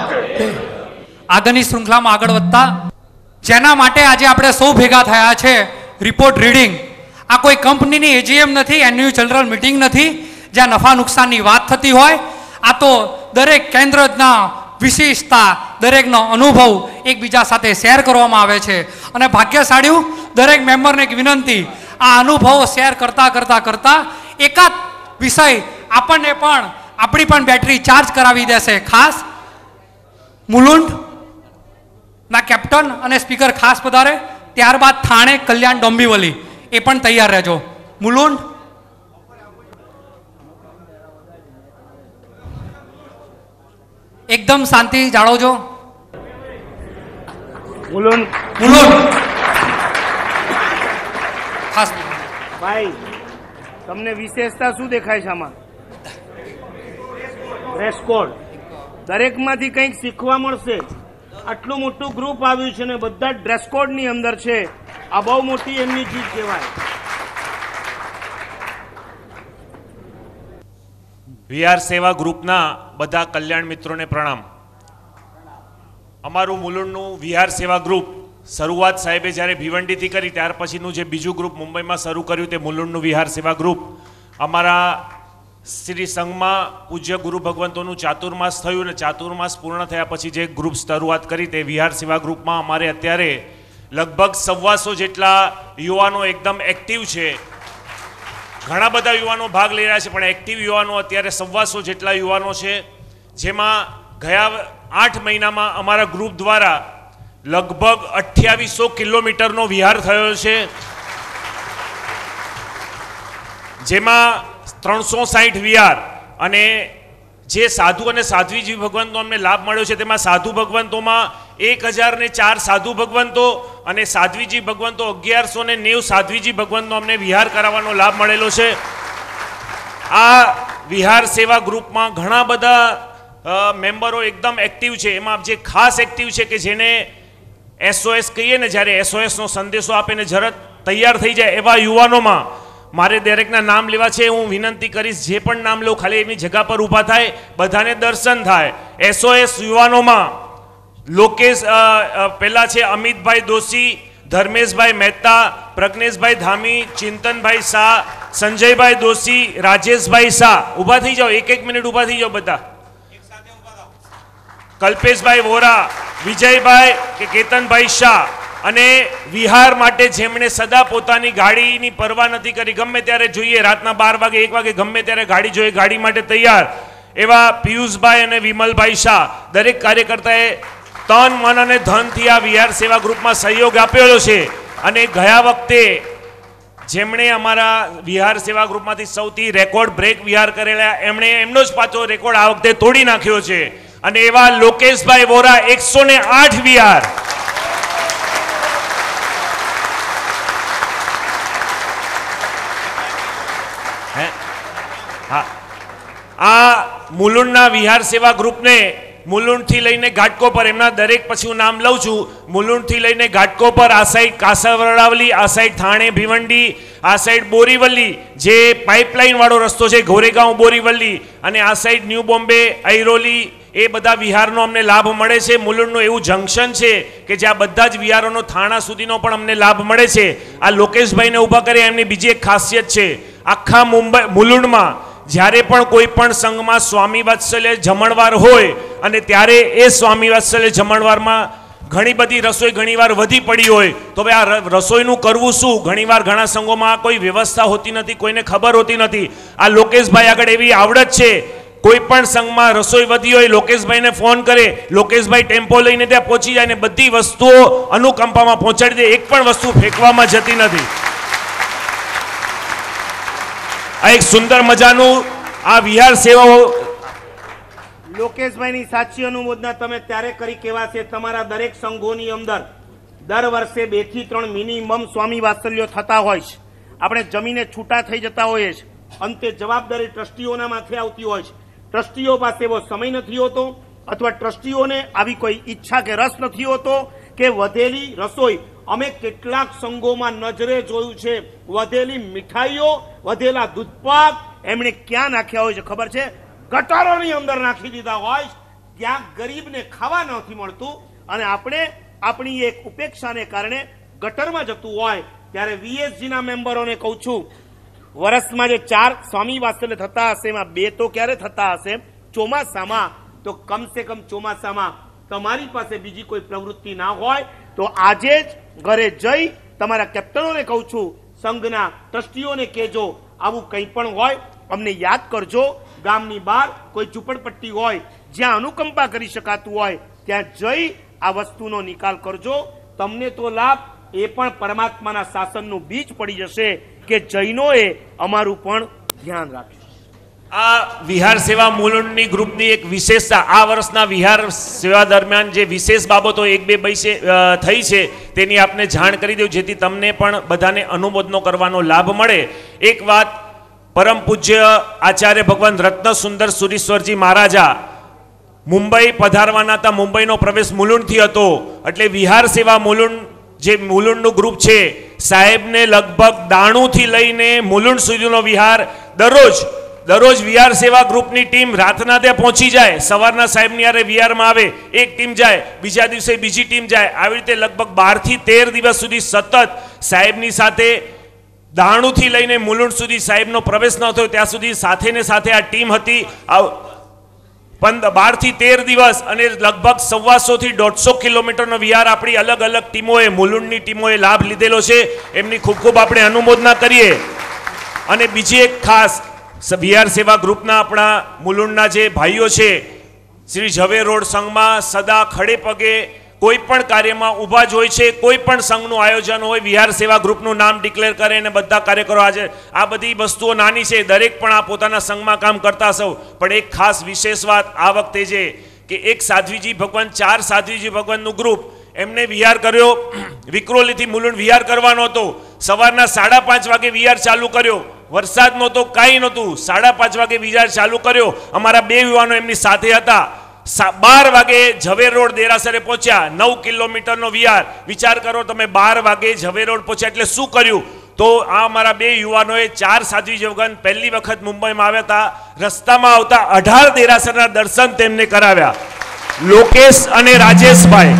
આગળની શૃંખલામાં આગળ વધતા જેના માટે આજે આપણે સૌ ભેગા થયા છે, રિપોર્ટ રીડિંગ. આ કોઈ કંપનીની એજીએમ નથી, એન્યુઅલ જનરલ મીટિંગ નથી જ્યાં નફા નુકસાનની વાત થતી હોય. આ તો દરેક કેન્દ્રના વિશેષતા, દરેકનો અનુભવ એકબીજા સાથે શેર કરવામાં આવે છે. અને ભાગ્યશાળી દરેક મેમ્બરને એક વિનંતી, આ અનુભવો શેર કરતા કરતા કરતા એકાદ વિષય આપણને પણ આપણી પણ બેટરી ચાર્જ કરાવી દેશે. ખાસ મુલુંડ ના કેપ્ટન અને સ્પીકર ખાસ પધારે, ત્યારબાદ થાણે કલ્યાણ ડોંબીવલી એ પણ તૈયાર રહેજો. મુલુંડ એકદમ શાંતિ જાળવજો. મુલુંડ મુલુંડ ખાસ ભાઈ, તમને વિશેષતા શું દેખાય છે આમાં? Dress code. દરેકમાંથી કંઈક શીખવા મળશે. આટલું મોટું ગ્રુપ આવ્યું છે ને બધા ડ્રેસ કોડની અંદર છે. આ બહુ મોટી એમની ચીજ કહેવાય. વીઆર સેવા ગ્રુપના બધા કલ્યાણ મિત્રોને પ્રણામ. અમારું મુલુંડનું વીઆર સેવા ગ્રુપ શરૂઆત સાહેબે જ્યારે ભિવંડીથી કરી ત્યાર પછીનું જે બીજું ગ્રુપ મુંબઈમાં શરૂ કર્યું તે મુલુંડનું વિહાર સેવા ગ્રુપ અમારા શ્રી સંઘમાં પૂજ્ય ગુરુ ભગવંતોનું ચાતુર્માસ થયું અને ચાતુર્માસ પૂર્ણ થયા પછી જે ગ્રુપ શરૂઆત કરી તે વિહાર સેવા ગ્રુપમાં અમારે અત્યારે લગભગ સવ્વાસો જેટલા યુવાનો એકદમ એક્ટિવ છે. ઘણા બધા યુવાનો ભાગ લઈ રહ્યા છે પણ એક્ટિવ યુવાનો અત્યારે સવ્વાસો જેટલા યુવાનો છે, જેમાં ગયા આઠ મહિનામાં અમારા ગ્રુપ દ્વારા લગભગ અઠ્યાવીસો કિલોમીટરનો વિહાર થયો છે, જેમાં ત્રણસો સાઠ વિહાર અને જે સાધુ અને સાધ્વીજી ભગવંતો અમને લાભ મળ્યો છે તેમાં સાધુ ભગવંતોમાં એક હજાર ને ચાર સાધુ ભગવંતો અને સાધ્વીજી ભગવંતો અગિયારસો ને નેવ સાધ્વીજી ભગવંતો અમને વિહાર કરાવવાનો લાભ મળેલો છે. આ વિહાર સેવા ગ્રુપમાં ઘણા બધા મેમ્બરો એકદમ એક્ટિવ છે. એમાં જે ખાસ એક્ટિવ છે કે જેને એસઓએસ કહીએ ને, જ્યારે એસઓએસનો સંદેશો આપીને જરત તૈયાર થઈ જાય એવા યુવાનોમાં મારે દરેકના નામ લેવા છે. હું વિનંતી કરીશ જે પણ નામ લઉં ખાલી એમની જગ્યા પર ઊભા થાય, બધાને દર્શન થાય. એસઓએસ યુવાનોમાં લોકેશ પહેલા છે અમિતભાઈ દોશી, ધર્મેશભાઈ મહેતા, પ્રજ્ઞેશભાઈ ધામી, ચિંતનભાઈ શાહ, સંજયભાઈ દોશી, રાજેશભાઈ શાહ. ઊભા થઈ જાઓ, એક એક મિનિટ ઊભા થઈ જાઓ બધા. કલ્પેશભાઈ વોરા, વિજયભાઈ કે કેતનભાઈ શાહ. અને વિહાર માટે જેમણે સદા પોતાની ગાડીની પરવા નથી કરી, ગમે ત્યારે જોઈએ રાતના બાર વાગે એક વાગે ગમે ત્યારે ગાડી જોઈએ, ગાડી માટે તૈયાર એવા પિયુષભાઈ અને વિમલભાઈ શાહ. દરેક કાર્યકર્તાએ તન મન અને ધનથી આ વિહાર સેવા ગ્રુપમાં સહયોગ આપેલો છે. અને ગયા વખતે જેમણે અમારા વિહાર સેવા ગ્રુપમાંથી સૌથી રેકોર્ડ બ્રેક વિહાર કરેલા એમણે એમનો જ પાછો રેકોર્ડ આ વખતે તોડી નાખ્યો છે અને એવા લોકેશભાઈ વોરા એકસો ને આઠ વિહાર. હા, આ મુલુંડના વિહાર સેવા ગ્રુપને મુલુંડથી લઈને ઘાટકોપર એમના દરેક પછી હું નામ લઉં છું. મુલુંડથી લઈને ઘાટકોપર, આ સાઈડ કાસાવરડાવલી, આ સાઈડ થાણે ભીવંડી, આ સાઈડ બોરીવલી જે પાઇપલાઇન વાળો રસ્તો છે ગોરેગાંવ બોરીવલી, અને આ સાઈડ ન્યૂ બોમ્બે ઐરોલી, એ બધા વિહારનો અમને લાભ મળે છે. મુલુંડનું એવું જંકશન છે કે જ્યાં બધા જ વિહારોનો થાણા સુધીનો પણ અમને લાભ મળે છે. આ લોકેશભાઈને ઊભા કરે એમની બીજી એક ખાસિયત છે. આખા મુંબઈ મુલુંડમાં જ્યારે પણ કોઈ પણ સંઘમાં સ્વામી વાત્સલ્ય જમણવાર હોય અને ત્યારે એ સ્વામી વાત્સલ્ય જમણવારમાં ઘણી બધી રસોઈ ઘણીવાર વધી પડી હોય તો ભાઈ આ રસોઈનું કરવું શું, ઘણીવાર ઘણા સંઘોમાં કોઈ વ્યવસ્થા હોતી નથી, કોઈને ખબર હોતી નથી. આ લોકેશભાઈ આગળ એવી આવડત છે, કોઈ પણ સંઘમાં રસોઈ વધી હોય લોકેશભાઈને ફોન કરે, લોકેશભાઈ ટેમ્પો લઈને ત્યાં પહોંચી જાય અને બધી વસ્તુઓ અનુકંપામાં પહોંચાડી દે, એક પણ વસ્તુ ફેંકવામાં જતી નથી. આ એક સુંદર મજાનું આ વિહાર સેવાઓ લોકેશભાઈની સાચી અનુમોદના તમે ત્યારે કરી કહેવાશે તમારા દરેક સંઘોની અંદર દર વર્ષે બે થી ત્રણ મિનિમમ સ્વામી વાત્સલ્યો થતા હોય છે. આપણે જમીને છૂટા થઈ જતા હોઈએ છીએ, અંતે જવાબદારી ટ્રસ્ટીઓના માથે આવતી હોય છે. ટ્રસ્ટીઓ પાસે એવો સમય નથી હોતો અથવા ટ્રસ્ટીઓને આવી કોઈ ઈચ્છા કે રસ નથી હોતો કે વધેલી રસોઈ, અમે કેટલાક સંઘોમાં નજરે જોયું છે, વધેલી મીઠાઈઓ, વધેલા દૂધપાક એમણે ક્યાં નાખ્યા હોય છે ખબર છે? ગટારોની અંદર નાખી દીધા હોય, ત્યાં ગરીબને ખાવા નથી મળતું અને આપણે આપણી એક ઉપેક્ષાને કારણે ગટરમાં જતું હોય. ત્યારે વીએસજીના મેમ્બરોને કહું છું, વર્ષમાં જે ચાર સ્વામી વાત્સલ્ય થતા હશે એમાં બે તો ક્યારે થતા હશે? ચોમાસામાં. તો કમસે કમ ચોમાસામાં તમારી પાસે બીજી કોઈ પ્રવૃત્તિ ના હોય તો આજે જ ઘરે જઈ તમારા કેપ્ટનોને કહું છું, સંઘના ટ્રસ્ટીઓને કહેજો આવું કંઈ પણ હોય અમને યાદ કરજો. ગામની બહાર કોઈ ઝૂંપડપટ્ટી હોય જ્યાં અનુકંપા કરી શકાતું હોય ત્યાં જઈ આ વસ્તુનો નિકાલ કરજો. તમને તો લાભ, એ પણ પરમાત્માના શાસનનું બીજ પડી જશે કે જૈનોએ અમારું પણ ધ્યાન રાખ્યું. આ વિહાર સેવા મુલુંડની ગ્રુપની એક વિશેષતા, આ વર્ષના વિહાર સેવા દરમિયાન જે વિશેષ બાબતો એક બે બૈસે થઈ છે તેની આપને જાણ કરી દઉં જેથી તમને પણ બધાને અનુમોદનો કરવાનો લાભ મળે. એક વાત, પરમ પૂજ્ય આચાર્ય ભગવાન રત્ન સુંદર સુરીશ્વરજી મહારાજા મુંબઈ પધારવાના હતા. મુંબઈનો પ્રવેશ મુલુંડથી હતો એટલે વિહાર સેવા મુલુંડ જે મુલુંડનું ગ્રુપ છે સાહેબને લગભગ દાણુથી લઈને મુલુંડ સુધીનો વિહાર દરરોજ દરરોજ વિહાર સેવા ગ્રુપની ટીમ રાતના ત્યાં પહોંચી જાય, સવારના સાહેબની યારે વિહારમાં આવે, એક ટીમ જાય, બીજા દિવસે બીજી ટીમ જાય, આવી રીતે લગભગ બાર થી તેર દિવસ સુધી સતત સાહેબની સાથે દાણુથી લઈને મુલુંડ સુધી સાહેબનો પ્રવેશ ન થયો ત્યાં સુધી સાથે ને સાથે આ ટીમ હતી. બાર થી તેર દિવસ અને લગભગ સવાસો થી દોઢસો કિલોમીટરનો વિહાર આપણી અલગ અલગ ટીમોએ, મુલુંડની ટીમોએ લાભ લીધેલો છે. એમની ખૂબ ખૂબ આપણે અનુમોદના કરીએ. અને બીજી એક ખાસ વિહાર સેવા ગ્રુપના આપણા મુલુંડના જે ભાઈઓ છે, શ્રી ઝવેર રોડ સંઘમાં સદા ખડે પગે કોઈ પણ કાર્યમાં ઊભા જ હોય છે. કોઈ પણ સંઘનું આયોજન હોય, વિહાર સેવા ગ્રુપનું નામ ડિક્લેર કરે અને બધા કાર્યકરો આજે. આ બધી વસ્તુઓ નાની છે, દરેક પણ આ પોતાના સંઘમાં કામ કરતા સૌ. પણ એક ખાસ વિશેષ વાત આ વખતે છે કે એક સાધ્વીજી ભગવાન, ચાર સાધ્વીજી ભગવાનનું ગ્રુપ, એમને વિહાર કર્યો. વિક્રોલીથી મુલુંડ વિહાર કરવાનો હતો. સવારના સાડા પાંચ વાગે વિહાર ચાલુ કર્યો. વરસાદ નહોતો, કાંઈ નહોતું. સાડા પાંચ વાગે વિહાર ચાલુ કર્યો. અમારા બે યુવાનો એમની સાથે હતા. બાર વાગે ઝવેર રોડ દેરાસરે પહોંચ્યા. નવ કિલોમીટરનો વિહાર. વિચાર કરો તમે, બાર વાગે ઝવેર રોડ પહોંચ્યા એટલે શું કર્યું? તો આ અમારા બે યુવાનોએ, ચાર સાધ્વી ભગવાન પહેલી વખત મુંબઈમાં આવ્યા હતા, રસ્તામાં આવતા અઢાર દેરાસરના દર્શન તેમને કરાવ્યા. લોકેશ અને રાજેશભાઈ,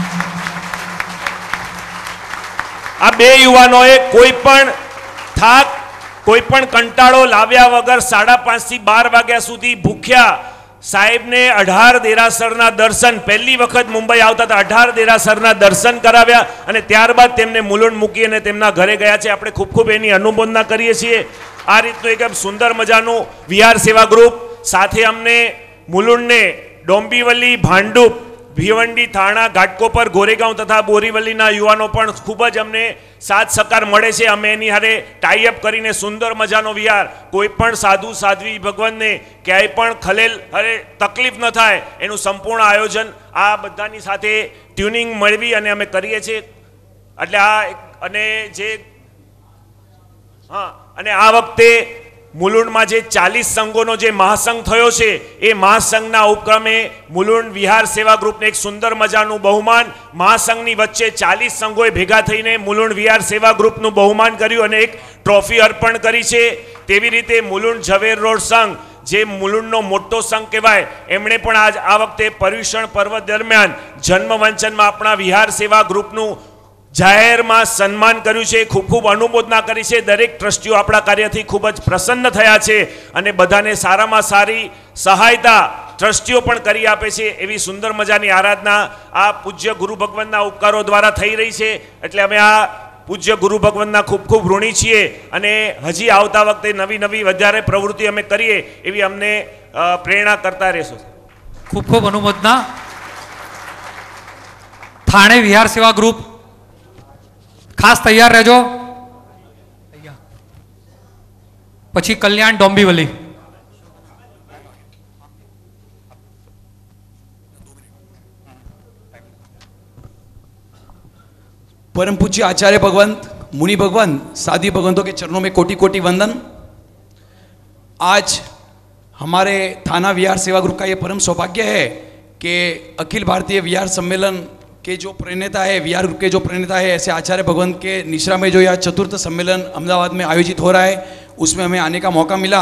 આ બે યુવાનોએ કોઈ પણ થાક, કોઈ પણ કંટાળો લાવ્યા વગર સાડા પાંચ થી બાર વાગ્યા સુધી ભૂખ્યા સાહેબને અઢાર દેરાસરના દર્શન, પહેલી વખત મુંબઈ આવતા હતા, અઢાર દેરાસરના દર્શન કરાવ્યા અને ત્યારબાદ તેમને મુલુંડ મૂકી અને તેમના ઘરે ગયા છે. આપણે ખૂબ ખૂબ એની અનુમોદના કરીએ છીએ. આ રીતનું એક સુંદર મજાનું વિહાર સેવા ગ્રુપ સાથે અમને મુલુંડને ડોંબીવલી, ભાંડુપ, ભીવંડી, થાણા, ઘાટકોપર, ગોરેગાંવ તથા બોરીવલીના યુવાનો પણ ખૂબ જ અમને સાથ સહકાર મળે છે. અમે એની હારે ટાઈઅપ કરીને સુંદર મજાનો વિહાર, કોઈ પણ સાધુ સાધ્વી ભગવાનને ક્યાંય પણ ખલેલ અરે તકલીફ ન થાય એનું સંપૂર્ણ આયોજન આ બધાની સાથે ટ્યુનિંગ મેળવી અને અમે કરીએ છીએ. એટલે આ અને જે હા અને આ વખતે મુલુંડમાં જે ચાલીસ સંઘોનો જે મહાસંઘ થયો છે એ મહાસંઘના ઉપક્રમે મુલુંડ વિહાર સેવા ગ્રુપને એક સુંદર મજાનું બહુમાન, મહાસંઘની વચ્ચે ચાલીસ સંઘોએ ભેગા થઈને મુલુંડ વિહાર સેવા ગ્રુપનું બહુમાન કર્યું અને એક ટ્રોફી અર્પણ કરી છે. તેવી રીતે મુલુંડ ઝવેર રોડ સંઘ, જે મુલુંડનો મોટો સંઘ કહેવાય, એમણે પણ આજ આ વખતે પર્યુષણ પર્વ દરમિયાન જન્મ વંચનમાં આપણા વિહાર સેવા ગ્રુપનું જાહેરમાં સન્માન કર્યું છે. ખૂબ ખૂબ અનુમોદના કરી છે. દરેક ટ્રસ્ટીઓ આપણા કાર્યથી ખૂબ જ પ્રસન્ન થયા છે અને બધાને સારામાં સારી સહાયતા ટ્રસ્ટીઓ પણ કરી આપે છે. એવી સુંદર મજાની આરાધના આ પૂજ્ય ગુરુ ભગવાનના ઉપકારો દ્વારા થઈ રહી છે. એટલે અમે આ પૂજ્ય ગુરુ ભગવાનના ખૂબ ખૂબ ઋણી છીએ અને હજી આવતા વખતે નવી નવી વધારે પ્રવૃત્તિ અમે કરીએ એવી અમને પ્રેરણા કરતા રહેશો. ખૂબ ખૂબ અનુમોદના. થાણે વિહાર સેવા ગ્રુપ ખાસ તૈયાર રહેજો. પછી કલ્યાણ ડોંબીવલી. परम पूज्य आचार्य भगवंत, मुनि भगवंत, साधी भगवंतों के चरणों में कोटि कोटि वंदन। आज हमारे थाना विहार सेवा ग्रुप का ये परम सौभाग्य है कि अखिल भारतीय विहार सम्मेलन के जो प्रणेता है, विहार ग्रुप के जो प्रणेता है, ऐसे आचार्य भगवंत के निश्रा में जो यह चतुर्थ सम्मेलन अहमदाबाद में आयोजित हो रहा है, उसमें हमें आने का मौका मिला।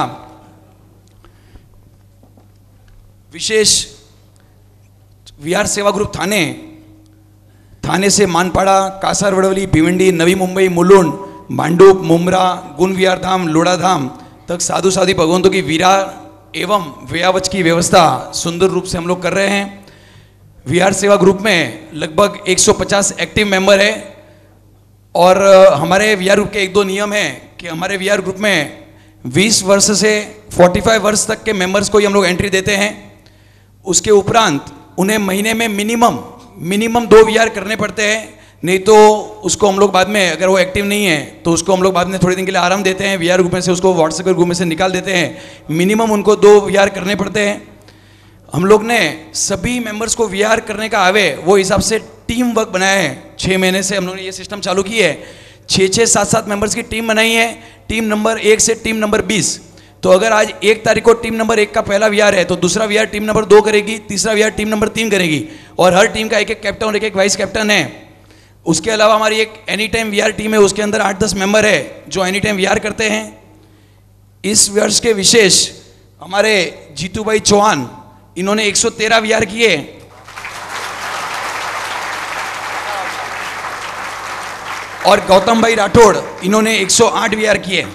विशेष विहार सेवा ग्रुप थाने थाने से मानपाड़ा, कासार वड़वली, भिवंडी, नवी मुंबई, मुलुंड, मांडूप, मुमरा, गुण विहार धाम, लोड़ा धाम तक साधु साधी भगवंतों की विहार एवं व्यावच की व्यवस्था सुंदर रूप से हम लोग कर रहे हैं। विहार सेवा ग्रुप में लगभग एक सौ पचास एक्टिव मेंबर है और हमारे विहार ग्रुप के एक दो नियम हैं कि हमारे विहार ग्रुप में बीस वर्ष से पैंतालीस वर्ष तक के मेंबर्स को ही हम लोग एंट्री देते हैं। उसके उपरांत उन्हें महीने में मिनिमम मिनिमम दो विहार करने पड़ते हैं, नहीं तो उसको हम लोग बाद में, अगर वो एक्टिव नहीं है तो उसको हम लोग बाद में थोड़े दिन के लिए आराम देते हैं, विहार ग्रुप में से उसको व्हाट्सएप ग्रुप में से निकाल देते हैं। मिनिमम उनको दो विहार करने पड़ते हैं। हम लोग ने सभी मेंबर्स को विहार करने का आवे वो हिसाब से टीम वर्क बनाया है। छः महीने से हम लोगों ने ये सिस्टम चालू की है। छः छः सात सात मेंबर्स की टीम बनाई है, टीम नंबर एक से टीम नंबर बीस। तो अगर आज एक तारीख को टीम नंबर एक का पहला विहार है तो दूसरा विहार टीम नंबर दो करेगी, तीसरा विहार टीम नंबर तीन करेगी और हर टीम का एक एक कैप्टन और एक एक वाइस कैप्टन है। उसके अलावा हमारी एक एनी टाइम विहार टीम है, उसके अंदर आठ दस मेंबर है जो एनी टाइम विहार करते हैं। इस वर्ष के विशेष हमारे जीतू भाई चौहान, इन्होंने एक सौ तेरह विहार किए और गौतम भाई राठौड़, इन्होंने एक सौ आठ विहार किए।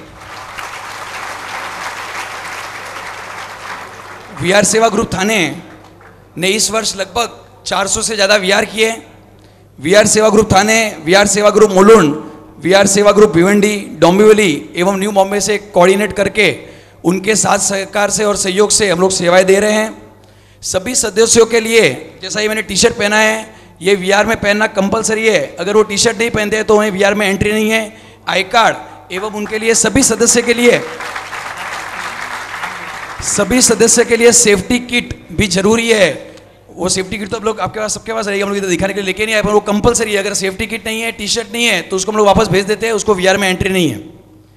विहार सेवा ग्रुप थाने ने इस वर्ष लगभग चार सौ से ज़्यादा विहार किए। विहार सेवा ग्रुप थाने, विहार सेवा ग्रुप मुलुंड, विहार सेवा ग्रुप भिवंडी, डोंबिवली एवं न्यू बॉम्बे से कोऑर्डिनेट करके उनके साथ सहकार से और सहयोग से हम लोग सेवाएं दे रहे हैं। सभी सदस्यों के लिए, जैसा ये मैंने टी शर्ट पहना है, ये विहार में पहनना कंपलसरी है। अगर वो टी शर्ट नहीं पहनते हैं तो उन्हें विहार में एंट्री नहीं है। आई कार्ड एवं उनके लिए सभी सदस्य के लिए सभी सदस्य के लिए सेफ्टी किट भी जरूरी है। वो सेफ्टी किट तो आप लोग आपके पास सबके पास रहेगी, हम लोग इधर दिखाने के लिए लेके नहीं आए, पर वो कंपलसरी है। अगर सेफ्टी किट नहीं है, टी शर्ट नहीं है, तो उसको हम लोग वापस भेज देते हैं, उसको विहार में एंट्री नहीं है।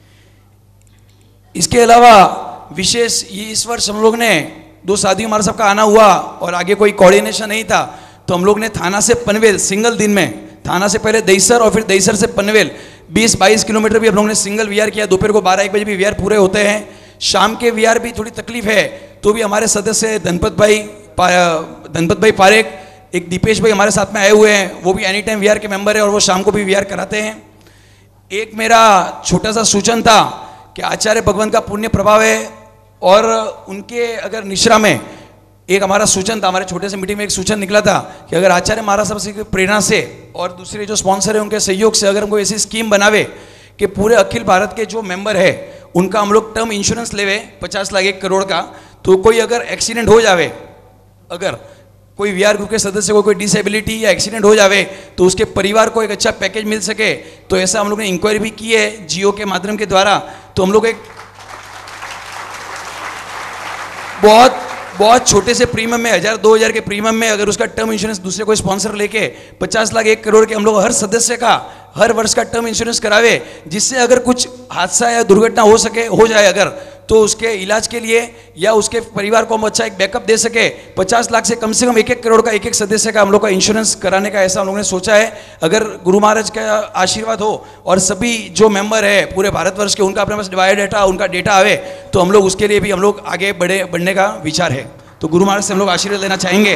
इसके अलावा विशेष ये इस वर्ष हम लोग ने दो साथी हमारे सबका आना हुआ और आगे कोई कोऑर्डिनेशन नहीं था, तो हम लोग ने थाना से पनवेल सिंगल दिन में, थाना से पहले दहीसर और फिर दहीसर से पनवेल बीस बाईस किलोमीटर भी हम लोग ने सिंगल विहार किया। दोपहर को बारह एक बजे भी विहार पूरे होते हैं। शाम के विहार भी थोड़ी तकलीफ है, तो भी हमारे सदस्य धनपत भाई धनपत भाई पारेख, एक दीपेश भाई हमारे साथ में आए हुए हैं, वो भी एनी टाइम विहार के मेंबर है और वो शाम को भी विहार कराते हैं। एक मेरा छोटा सा सूचन था कि आचार्य भगवंत का पुण्य प्रभाव है और उनके अगर निश्रा में एक हमारा सूचन था, हमारे छोटे से मीटिंग में एक सूचन निकला था कि अगर आचार्य महाराज साहब की प्रेरणा से और दूसरे जो स्पॉन्सर है उनके सहयोग से अगर हमको ऐसी स्कीम बनावे कि पूरे अखिल भारत के जो मेंबर है उनका हम लोग टर्म इंश्योरेंस लेवे पचास लाख एक करोड़ का, तो कोई अगर एक्सीडेंट हो जावे अगर कोई वी आर ग्रुप के सदस्य को कोई डिसेबिलिटी या एक्सीडेंट हो जावे तो उसके परिवार को एक अच्छा पैकेज मिल सके, तो ऐसा हम लोग ने इंक्वायरी भी की है जियो के माध्यम के द्वारा। तो हम लोग एक बहुत बहुत छोटे से प्रीमियम में, हज़ार दो हज़ार के प्रीमियम में अगर उसका टर्म इंश्योरेंस दूसरे कोई स्पॉन्सर लेके पचास लाख एक करोड़ के हम लोग हर सदस्य का हर वर्ष का टर्म इंश्योरेंस करावे, जिससे अगर कुछ हादसा या दुर्घटना हो सके हो जाए अगर तो उसके इलाज के लिए या उसके परिवार को हम अच्छा एक बैकअप दे सके। पचास लाख से कम से कम एक एक करोड़ का एक एक सदस्य का हम लोग का इंश्योरेंस कराने का ऐसा हम लोगों ने सोचा है। अगर गुरु महाराज का आशीर्वाद हो और सभी जो मेंबर है पूरे भारतवर्ष के उनका अपने पास डिवाइड डेटा उनका डेटा आवे तो हम लोग उसके लिए भी हम लोग आगे बढ़े बढ़ने का विचार है। तो गुरु महाराज से हम लोग आशीर्वाद लेना चाहेंगे।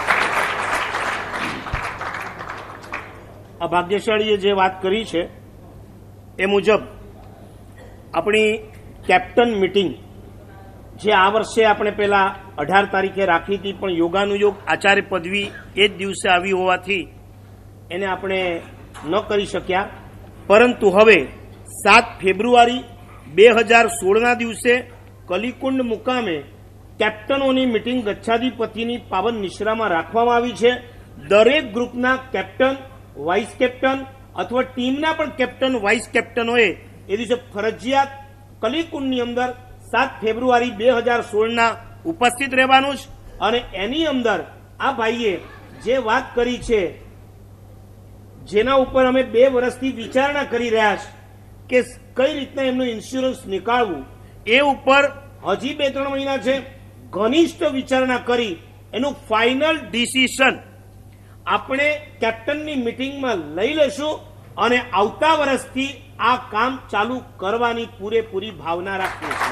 આ ભાગ્યશાળીએ જે વાત કરી છે એ મુજબ આપણી કેપ્ટન મીટિંગ જે આ વર્ષે આપણે પહેલા અઢાર તારીખે રાખી હતી, પણ યોગાનુયોગ આચાર્ય પદવી એ જ દિવસે આવી હોવાથી એને આપણે ન કરી શક્યા, પરંતુ હવે સાત ફેબ્રુઆરી બે હજાર સોળના દિવસે કલીકુંડ મુકામે કેપ્ટનોની મીટિંગ ગચ્છાધિપતિની પાવન નિશ્રામાં રાખવામાં આવી છે। દરેક ગ્રુપના કેપ્ટન, વાઇસ કેપ્ટન અથવા ટીમના પણ કેપ્ટન વાઇસ કેપ્ટનોએ એ દિવસે ફરજિયાત કલીકુંડની અંદર સાત ફેબ્રુઆરી બે હજાર સોળના ઉપસ્થિત રહેવાનું છે। અને એની અંદર આ ભાઈએ જે વાત કરી છે જેના ઉપર અમે બે વર્ષથી વિચારણા કરી રહ્યા છે કે કઈ રીતના એમનું ઇન્સ્યોરન્સ નીકાળવું, એ ઉપર હજી બે ત્રણ મહિના છે, ઘનિષ્ઠ વિચારણા કરી એનું ફાઇનલ ડિસિઝન આપણે કેપ્ટનની મીટિંગમાં લઈ લેશું અને આવતા વર્ષથી આ કામ ચાલુ કરવાની પૂરેપૂરી ભાવના રાખીએ છીએ।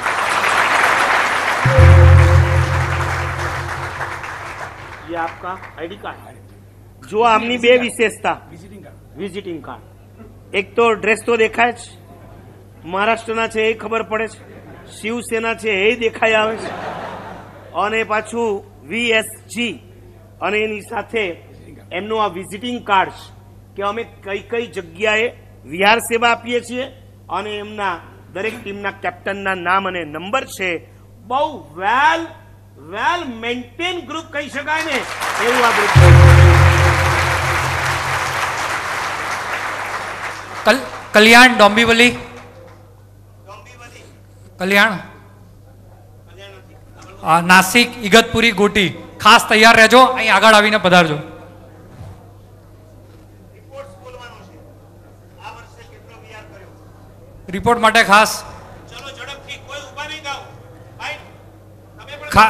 ये आपका आईडी कार्ड जो आमनी बे विशेषता विजिटिंग कार्ड, एक तो ड्रेस तो देखाय ज, महाराष्ट्रना छे ए खबर पड़े छे, शिवसेना छे ए देखाय आवे छे, અને પાછું વીએસજી અને એની સાથે એમનું આ વિઝિટિંગ કાર્ડ કે અમે કઈ કઈ જગ્યાએ વિહાર સેવા આપીએ છીએ અને એમના દરેક ટીમના કેપ્ટનના નામ અને નંબર છે। બહુ વેલ વેલ મેન્ટેન ગ્રુપ કહી શકાય ને એવું આ ગ્રુપ। કલ, કલ્યાણ ડોંબીવલી કલ્યાણ આ, નાસિક ઇગતપુરી ગોટી ખાસ તૈયાર રહેજો, અહીં આગળ આવીને પધારજો। રિપોર્ટ માટે ખાસ ખા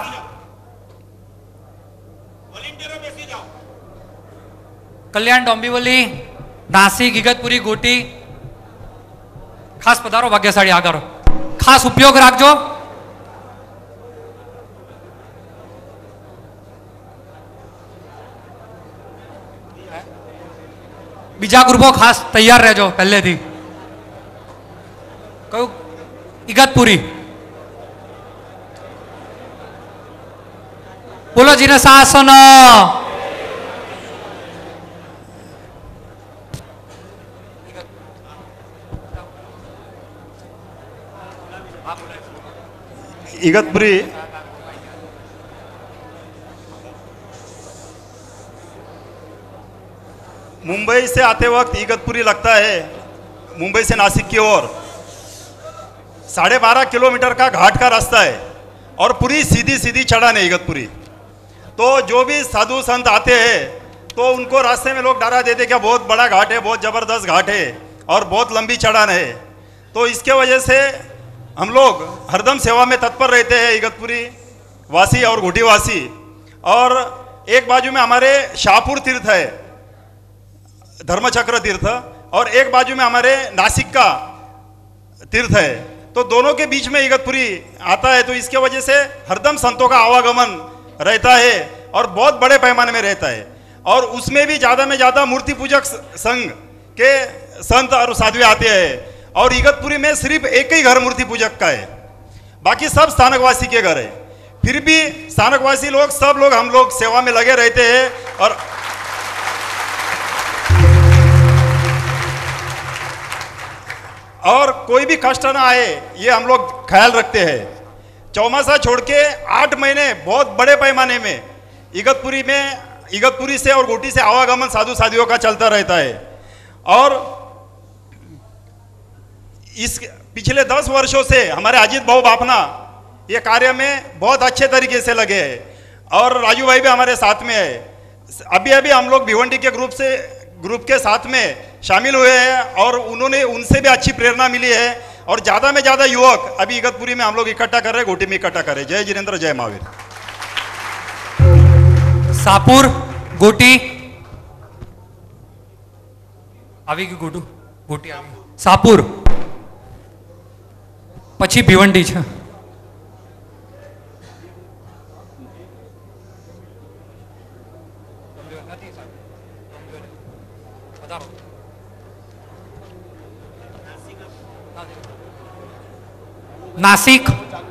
કલ્યાણ ડોંબીવલી નાસિક ઇગતપુરી ગોટી ખાસ પધારો, ભાગ્યશાળી આગળ ખાસ ઉપયોગ રાખજો। બીજા ગ્રુપો ખાસ તૈયાર રહેજો પહેલેથી। કયું? ઇગતપુરી બોલો જીને શાસન। इगतपुरी मुंबई से आते वक्त इगतपुरी लगता है, मुंबई से नासिक की ओर साढ़े बारह किलोमीटर का घाट का रास्ता है और पूरी सीधी सीधी चढ़ान है इगतपुरी। तो जो भी साधु संत आते हैं तो उनको रास्ते में लोग डरा देते क्या बहुत बड़ा घाट है, बहुत ज़बरदस्त घाट है और बहुत लंबी चढ़ान है। तो इसके वजह से हम लोग हरदम सेवा में तत्पर रहते हैं, इगतपुरी वासी और घुटी वासी। और एक बाजू में हमारे शाहपुर तीर्थ है, धर्मचक्र तीर्थ, और एक बाजू में हमारे नासिक का तीर्थ है। तो दोनों के बीच में इगतपुरी आता है, तो इसके वजह से हरदम संतों का आवागमन रहता है और बहुत बड़े पैमाने में रहता है। और उसमें भी ज़्यादा में ज़्यादा मूर्ति पूजक संघ के संत और साध्वी आते हैं। और इगतपुरी में सिर्फ एक ही घर मूर्ति पूजक का है, बाकी सब स्थानकवासी के घर है। फिर भी स्थानकवासी लोग सब लोग हम लोग सेवा में लगे रहते हैं। और और कोई भी कष्ट ना आए ये हम लोग ख्याल रखते हैं। चौमासा छोड़ के आठ महीने बहुत बड़े पैमाने में इगतपुरी में इगतपुरी से और गोटी से आवागमन साधु साधियों का चलता रहता है। और इस पिछले दस वर्षों से हमारे अजीत भाऊ बापना ये कार्य में बहुत अच्छे तरीके से लगे हैं और राजू भाई भी हमारे साथ में है। अभी अभी हम लोग भिवंडी के ग्रुप से ग्रुप के साथ में शामिल हुए हैं और उन्होंने उनसे भी अच्छी प्रेरणा मिली है और ज़्यादा में ज़्यादा युवक अभी इगतपुरी में हम लोग इकट्ठा कर रहे हैं, गोटी में इकट्ठा कर रहे हैं। जय जिनेंद्र, जय महावीर। सापुर गोटी આવી ગયું, ગોટું ગોટી આવી ગયું. સાપુર પછી ભિવંડી છે. નાસિક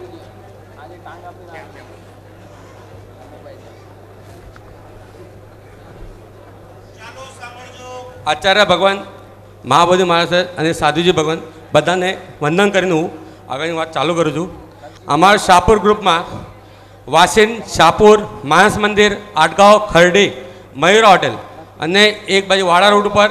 આચાર્ય ભગવાન, મહાબોધિ મહારાજ અને સાધુજી ભગવાન બધાને વંદન કરીને હું આગળની વાત ચાલુ કરું છું. અમારા શાહપુર ગ્રુપમાં વાસીન, શાહપુર, માનસ મંદિર, આટગાંવ, ખરડી, મયુર હોટેલ અને એક બાજુ વાડા રોડ ઉપર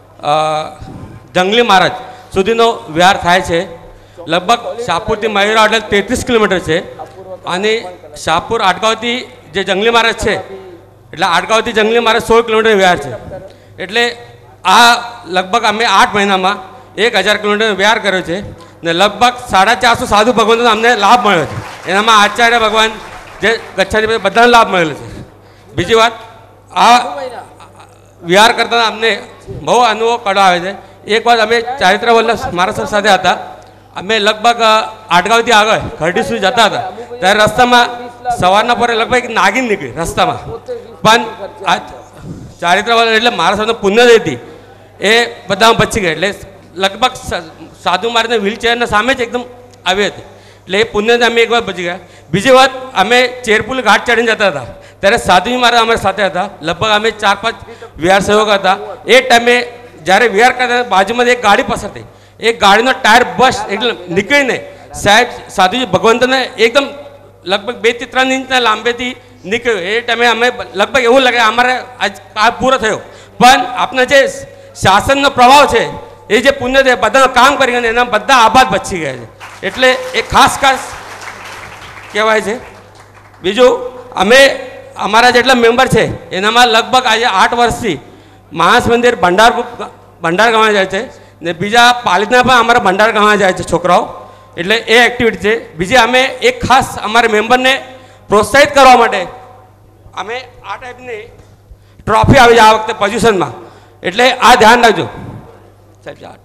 જંગલી મહારાજ સુધીનો વિહાર થાય છે. લગભગ શાહપુરથી મયુર હોટેલ તેત્રીસ કિલોમીટર છે અને શાહપુર આટગાંવથી જે જંગલી મહારાજ છે એટલે આટગાંવથી જંગલી મહારાજ સોળ કિલોમીટર વિહાર છે. એટલે આ લગભગ અમે આઠ મહિનામાં એક હજાર કિલોમીટર વિહાર કર્યો છે ને લગભગ સાડા ચારસો સાધુ ભગવાનોનો અમને લાભ મળ્યો છે. એનામાં આચાર્ય ભગવાન જે ગચ્છાથી બધાને લાભ મળેલો છે. બીજી વાત, આ વિહાર કરતાં અમને બહુ અનુભવ કડો આવે છે. એક વાર અમે ચારિત્ર વલ્લભ મહારાજ સાથે હતા. અમે લગભગ આટગાંવથી આગળ ખરડી સુધી જતા હતા ત્યારે રસ્તામાં સવારના પર લગભગ એક નાગિન નીકળી રસ્તામાં. પણ આ ચારિત્ર વલ્લભ એટલે મારા સાથે પુણ્ય હતી એ બધામાં બચી ગયા. એટલે લગભગ સાધુ મારીને વ્હીલચેરના સામે જ એકદમ આવી હતી. એટલે એ પુણ્યથી અમે એક વાર બચી ગયા. બીજી વાત, અમે ચેરપુલ ઘાટ ચડીને જતા હતા ત્યારે સાધુજી મહારાજ અમારી સાથે હતા. લગભગ અમે ચાર પાંચ વિહાર સેવક હતા. એ ટાઈમે જ્યારે વિહાર કરતા બાજુમાં એક ગાડી પસાર થઈ, એક ગાડીનો ટાયર બસ એટલે નીકળીને સાહેબ સાધુજી ભગવંતને એકદમ લગભગ બે થી ત્રણ ઇંચના લાંબેથી નીકળ્યો. એ ટાઈમે અમે લગભગ એવું લાગે અમારે આજ કામ પૂરો થયો. પણ આપણા જે શાસનનો પ્રભાવ છે એ જે પુણ્ય છે બધાનું કામ કરી અને એના બધા આભાર બચી ગયા છે. એટલે એ ખાસ ખાસ કહેવાય છે. બીજું, અમે અમારા જેટલા મેમ્બર છે એનામાં લગભગ આજે આઠ વર્ષથી માણસ મંદિર ભંડાર ભંડાર ગણવા જાય છે ને બીજા પાલિતના પણ અમારા ભંડાર ગણવા જાય છે છોકરાઓ. એટલે એ એક્ટિવિટી છે. બીજી અમે એક ખાસ અમારા મેમ્બરને પ્રોત્સાહિત કરવા માટે અમે આ ટાઈપની ટ્રોફી આવી છે આ વખતે પોઝિશનમાં. એટલે આ ધ્યાન રાખજો સાહેબ.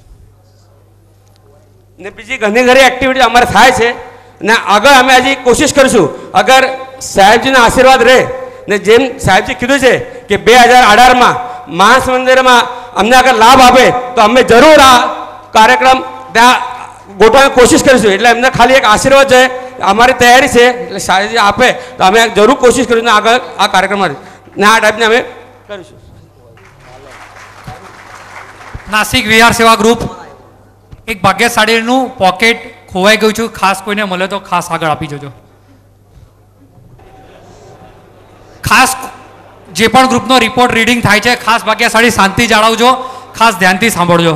ને બીજી ઘણી ઘણી એક્ટિવિટી અમારે થાય છે ને આગળ અમે હજી કોશિશ કરીશું. અગર સાહેબજીના આશીર્વાદ રહે ને જેમ સાહેબજી કીધું છે કે બે હજાર અઢારમાં માણસ મંદિરમાં અમને અગર લાભ આપે તો અમે જરૂર આ કાર્યક્રમ ત્યાં ગોઠવવાની કોશિશ કરીશું. એટલે એમને ખાલી એક આશીર્વાદ છે, અમારી તૈયારી છે. એટલે સાહેબજી આપે તો અમે જરૂર કોશિશ કરીશું આગળ આ કાર્યક્રમમાં ને આ ટાઈપને અમે કરીશું. નાસિક વિહાર સેવા ગ્રુપ, એક ભાગ્યશાળીનું પોકેટ ખોવાઈ ગયું છું, ખાસ કોઈને મળે તો ખાસ આગળ આપી જજો. ખાસ જે પણ ગ્રુપનો રિપોર્ટ રીડિંગ થાય છે ખાસ ભાગ્યશાળી શાંતિ જાળવજો, ખાસ ધ્યાનથી સાંભળજો.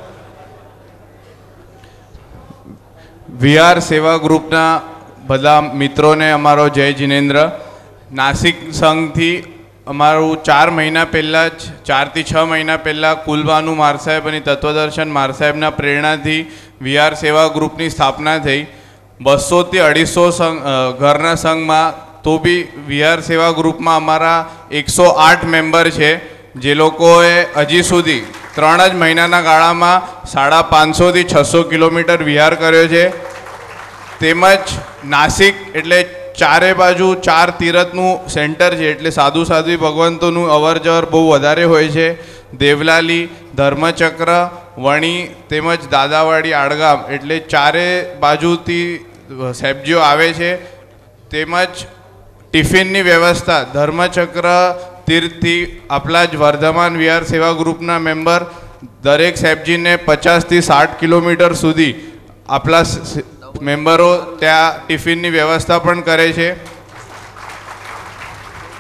વિહાર સેવા ગ્રુપના બધા મિત્રોને અમારો જય જિનેન્દ્ર. નાસિક સંઘથી અમારું ચાર મહિના પહેલાં જ ચારથી છ મહિના પહેલાં કુલબાનુ માર સાહેબ અને તત્વદર્શન માર સાહેબના પ્રેરણાથી વિહાર સેવા ગ્રુપની સ્થાપના થઈ. બસોથી અઢીસો સંઘ ઘરના સંઘમાં તો બી વિહાર સેવા ગ્રુપમાં અમારા એકસો આઠ મેમ્બર છે જે લોકોએ હજી સુધી ત્રણ જ મહિનાના ગાળામાં સાડા પાંચસોથી છસો કિલોમીટર વિહાર કર્યો છે. તેમજ નાસિક એટલે ચારે બાજુ ચાર તીરથનું સેન્ટર છે એટલે સાધુ સાધ્વી ભગવંતોનું અવર જવર બહુ વધારે હોય છે. દેવલાલી, ધર્મચક્ર, વણી તેમજ દાદાવાડી, આડગામ એટલે ચારે બાજુથી સાહેબજીઓ આવે છે. તેમજ ટિફિનની વ્યવસ્થા ધર્મચક્ર તીર્થથી આપણા જ વર્ધમાન વિહાર સેવા ગ્રુપના મેમ્બર દરેક સાહેબજીને પચાસથી સાઠ કિલોમીટર સુધી આપણા મેમ્બરો ત્યાં ટિફિનની વ્યવસ્થા પણ કરે છે.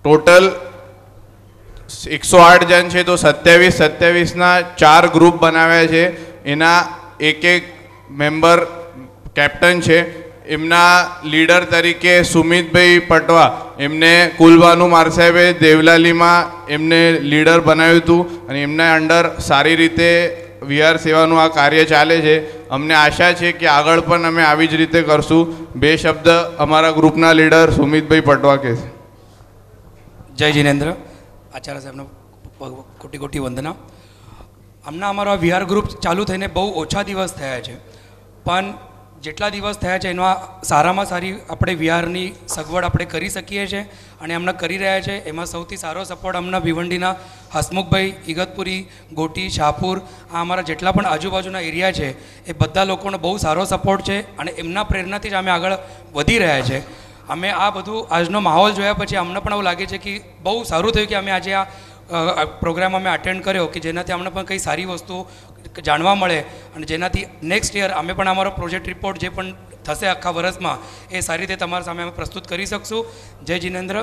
ટોટલ એકસો આઠ જણ છે, તો સત્યાવીસ સત્યાવીસના ચાર ગ્રુપ બનાવ્યા છે. એના એક એક મેમ્બર કેપ્ટન છે. એમના લીડર તરીકે સુમિતભાઈ પટવા, એમને કુલબાનુ મારસાહેબે દેવલાલીમાં એમને લીડર બનાવ્યું હતું અને એમના અંડર સારી રીતે વિહાર સેવાનું આ કાર્ય ચાલે છે. અમને આશા છે કે આગળ પણ અમે આવી જ રીતે કરશું. બે શબ્દ અમારા ગ્રુપના લીડર સુમિતભાઈ પટવા કહેશે. જય જિનેન્દ્ર. આચાર્ય સાહેબનો કોટી કોટી વંદના. હમણાં અમારો આ વિહાર ગ્રુપ ચાલુ થઈને બહુ ઓછા દિવસ થયા છે, પણ જેટલા દિવસ થયા છે એમાં સારામાં સારી આપણે વિહારની સગવડ આપણે કરી શકીએ છીએ અને હમણાં કરી રહ્યા છે. એમાં સૌથી સારો સપોર્ટ હમણાં ભિવંડીના હસમુખભાઈ, ઇગતપુરી, ગોટી, શાહપુર, આ અમારા જેટલા પણ આજુબાજુના એરિયા છે એ બધા લોકોનો બહુ સારો સપોર્ટ છે અને એમના પ્રેરણાથી જ અમે આગળ વધી રહ્યા છે. અમે આ બધું આજનો માહોલ જોયા પછી અમને પણ એવું લાગે છે કે બહુ સારું થયું કે અમે આજે આ પ્રોગ્રામ અમે અટેન્ડ કર્યો, કે જેનાથી અમને પણ કંઈ સારી વસ્તુ જાણવા મળે અને જેનાથી નેક્સ્ટ યર અમે પણ અમારો પ્રોજેક્ટ રિપોર્ટ જે પણ થશે આખા વર્ષમાં એ સારી રીતે તમારા સામે અમે પ્રસ્તુત કરી શકશું. જય જિનેન્દ્ર.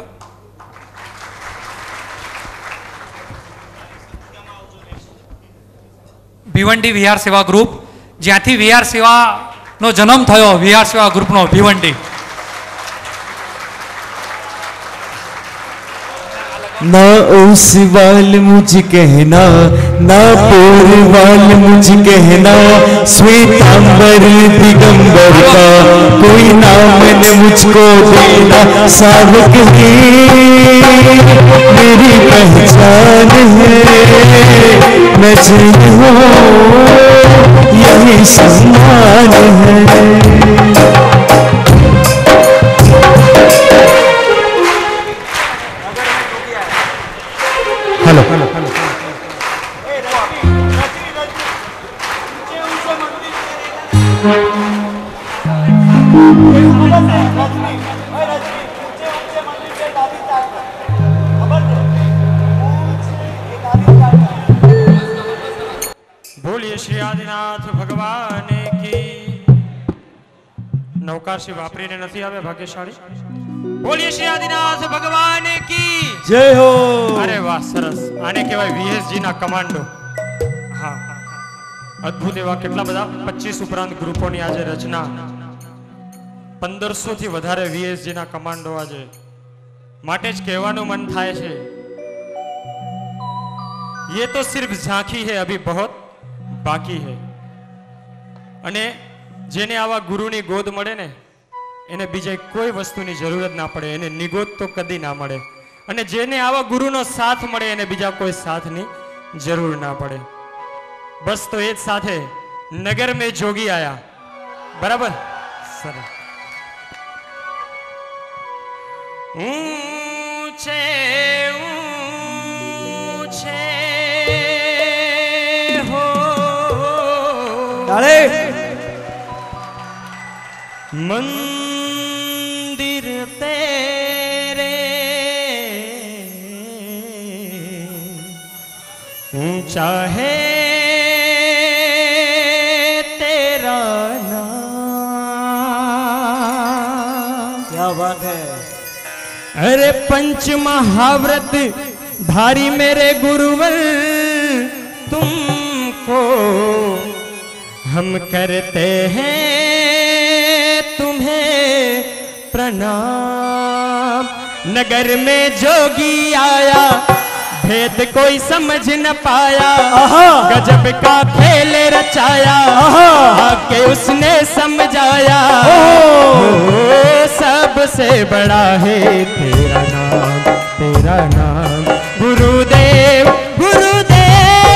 ભિવંડી વિહાર સેવા ગ્રુપ, જ્યાંથી વિહાર સેવાનો જન્મ થયો, વિહાર સેવા ગ્રુપનો ભિવંડી. ना ओस वाल मुझ कहना, ना पोर वाल मुझ कहना, श्वेतांबर दिगंबर का कोई नाम न मुझको देना. सावक ही मेरी पहचान है, मैं जिन हूँ यही सम्मान है. हेलो हेलो हेलो बोलिए श्री आदिनाथ भगवान की. नौकारशी वापरीने નથી આવે ભાગ્યશાળી. बोलिए श्री आदिनाथ भगवान की जय हो. अरे वाह, सरस. आने कहेवाय વીએસજી ના કમાન્ડો. હા, અદ્ભુત એવા કેટલા બધા પચીસ ઉપરાંત ગ્રુપોની આજે રચના. પંદરસો થી વધારે વીએસજી ના કમાન્ડો આજે. માટે જ કહેવાનું મન થાય છે, ये तो सिर्फ झांकी है, अभी बहुत बाकी है. અને જેને આવા ગુરુની ગોદ મળે ને એને બીજા કોઈ વસ્તુની જરૂરત ના પડે, એને નિગોદ તો કદી ના મળે. અને જેને આવા ગુરુનો સાથ મળે એને બીજા કોઈ સાથની જરૂર ના પડે. બસ તો એ જ સાથે નગર મેં જોગી આયા. બરાબર, સરસ. ઊંચે ઊંચે હો તાળે मंदिर तेरे ऊंचा है तेरा नाम. क्या बात है. अरे पंच महाव्रत धारी मेरे गुरुवर, तुमको हम करते हैं तुम्हें प्रणाम. नगर में जोगी आया, भेद कोई समझ न पाया, गजब का खेल रचाया, आके उसने समझाया. सबसे बड़ा है तेरा नाम, तेरा नाम. गुरुदेव गुरुदेव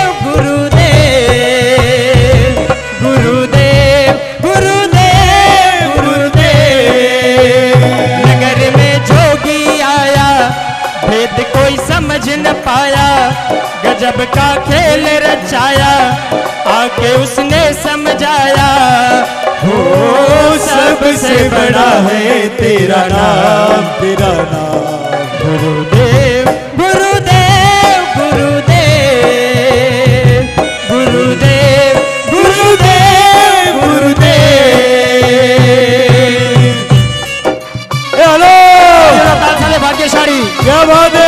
गुरुदेव गुरुदेव गुरुदेव गुरुदेव. नगर में जोगी आया, भेद कोई समझ न पाया, गजब का खेल रचाया, आके उसने समझाया. हो सबसे बड़ा है तेरा नाम, तेरा नाम. गुरुदेव गुरुदेव गुरुदेव गुरुदेव गुरुदेव गुरुदेव. हेलो भाग्यशाली. क्या बात है.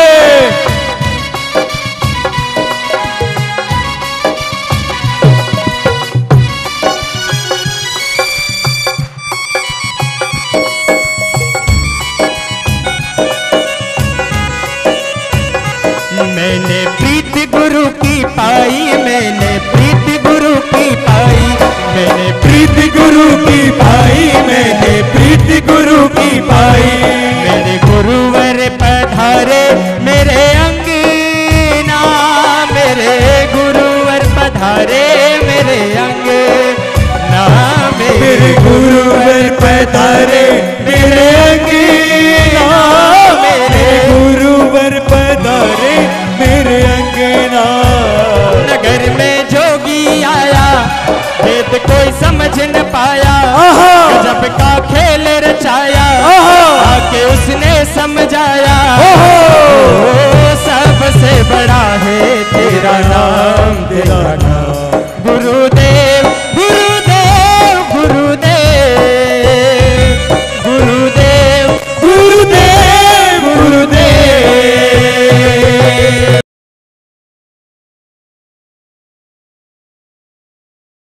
मैंने प्रीत गुरु की पाई, मैंने प्रीत गुरु की पाई, मैंने प्रीत गुरु की पाई, मैंने प्रीत गुरु की पाई। मेरे गुरुवर पधारे मेरे अंगना, मेरे गुरुवर पधारे मेरे अंगना, मेरे गुरुवर पधारे मेरे अंगना, मेरे गुरुवर पधारे मेरे अंगना। नगर में जोगी आया, भेद कोई समझ न पाया, जब का खेल रचाया, आके उसने समझाया,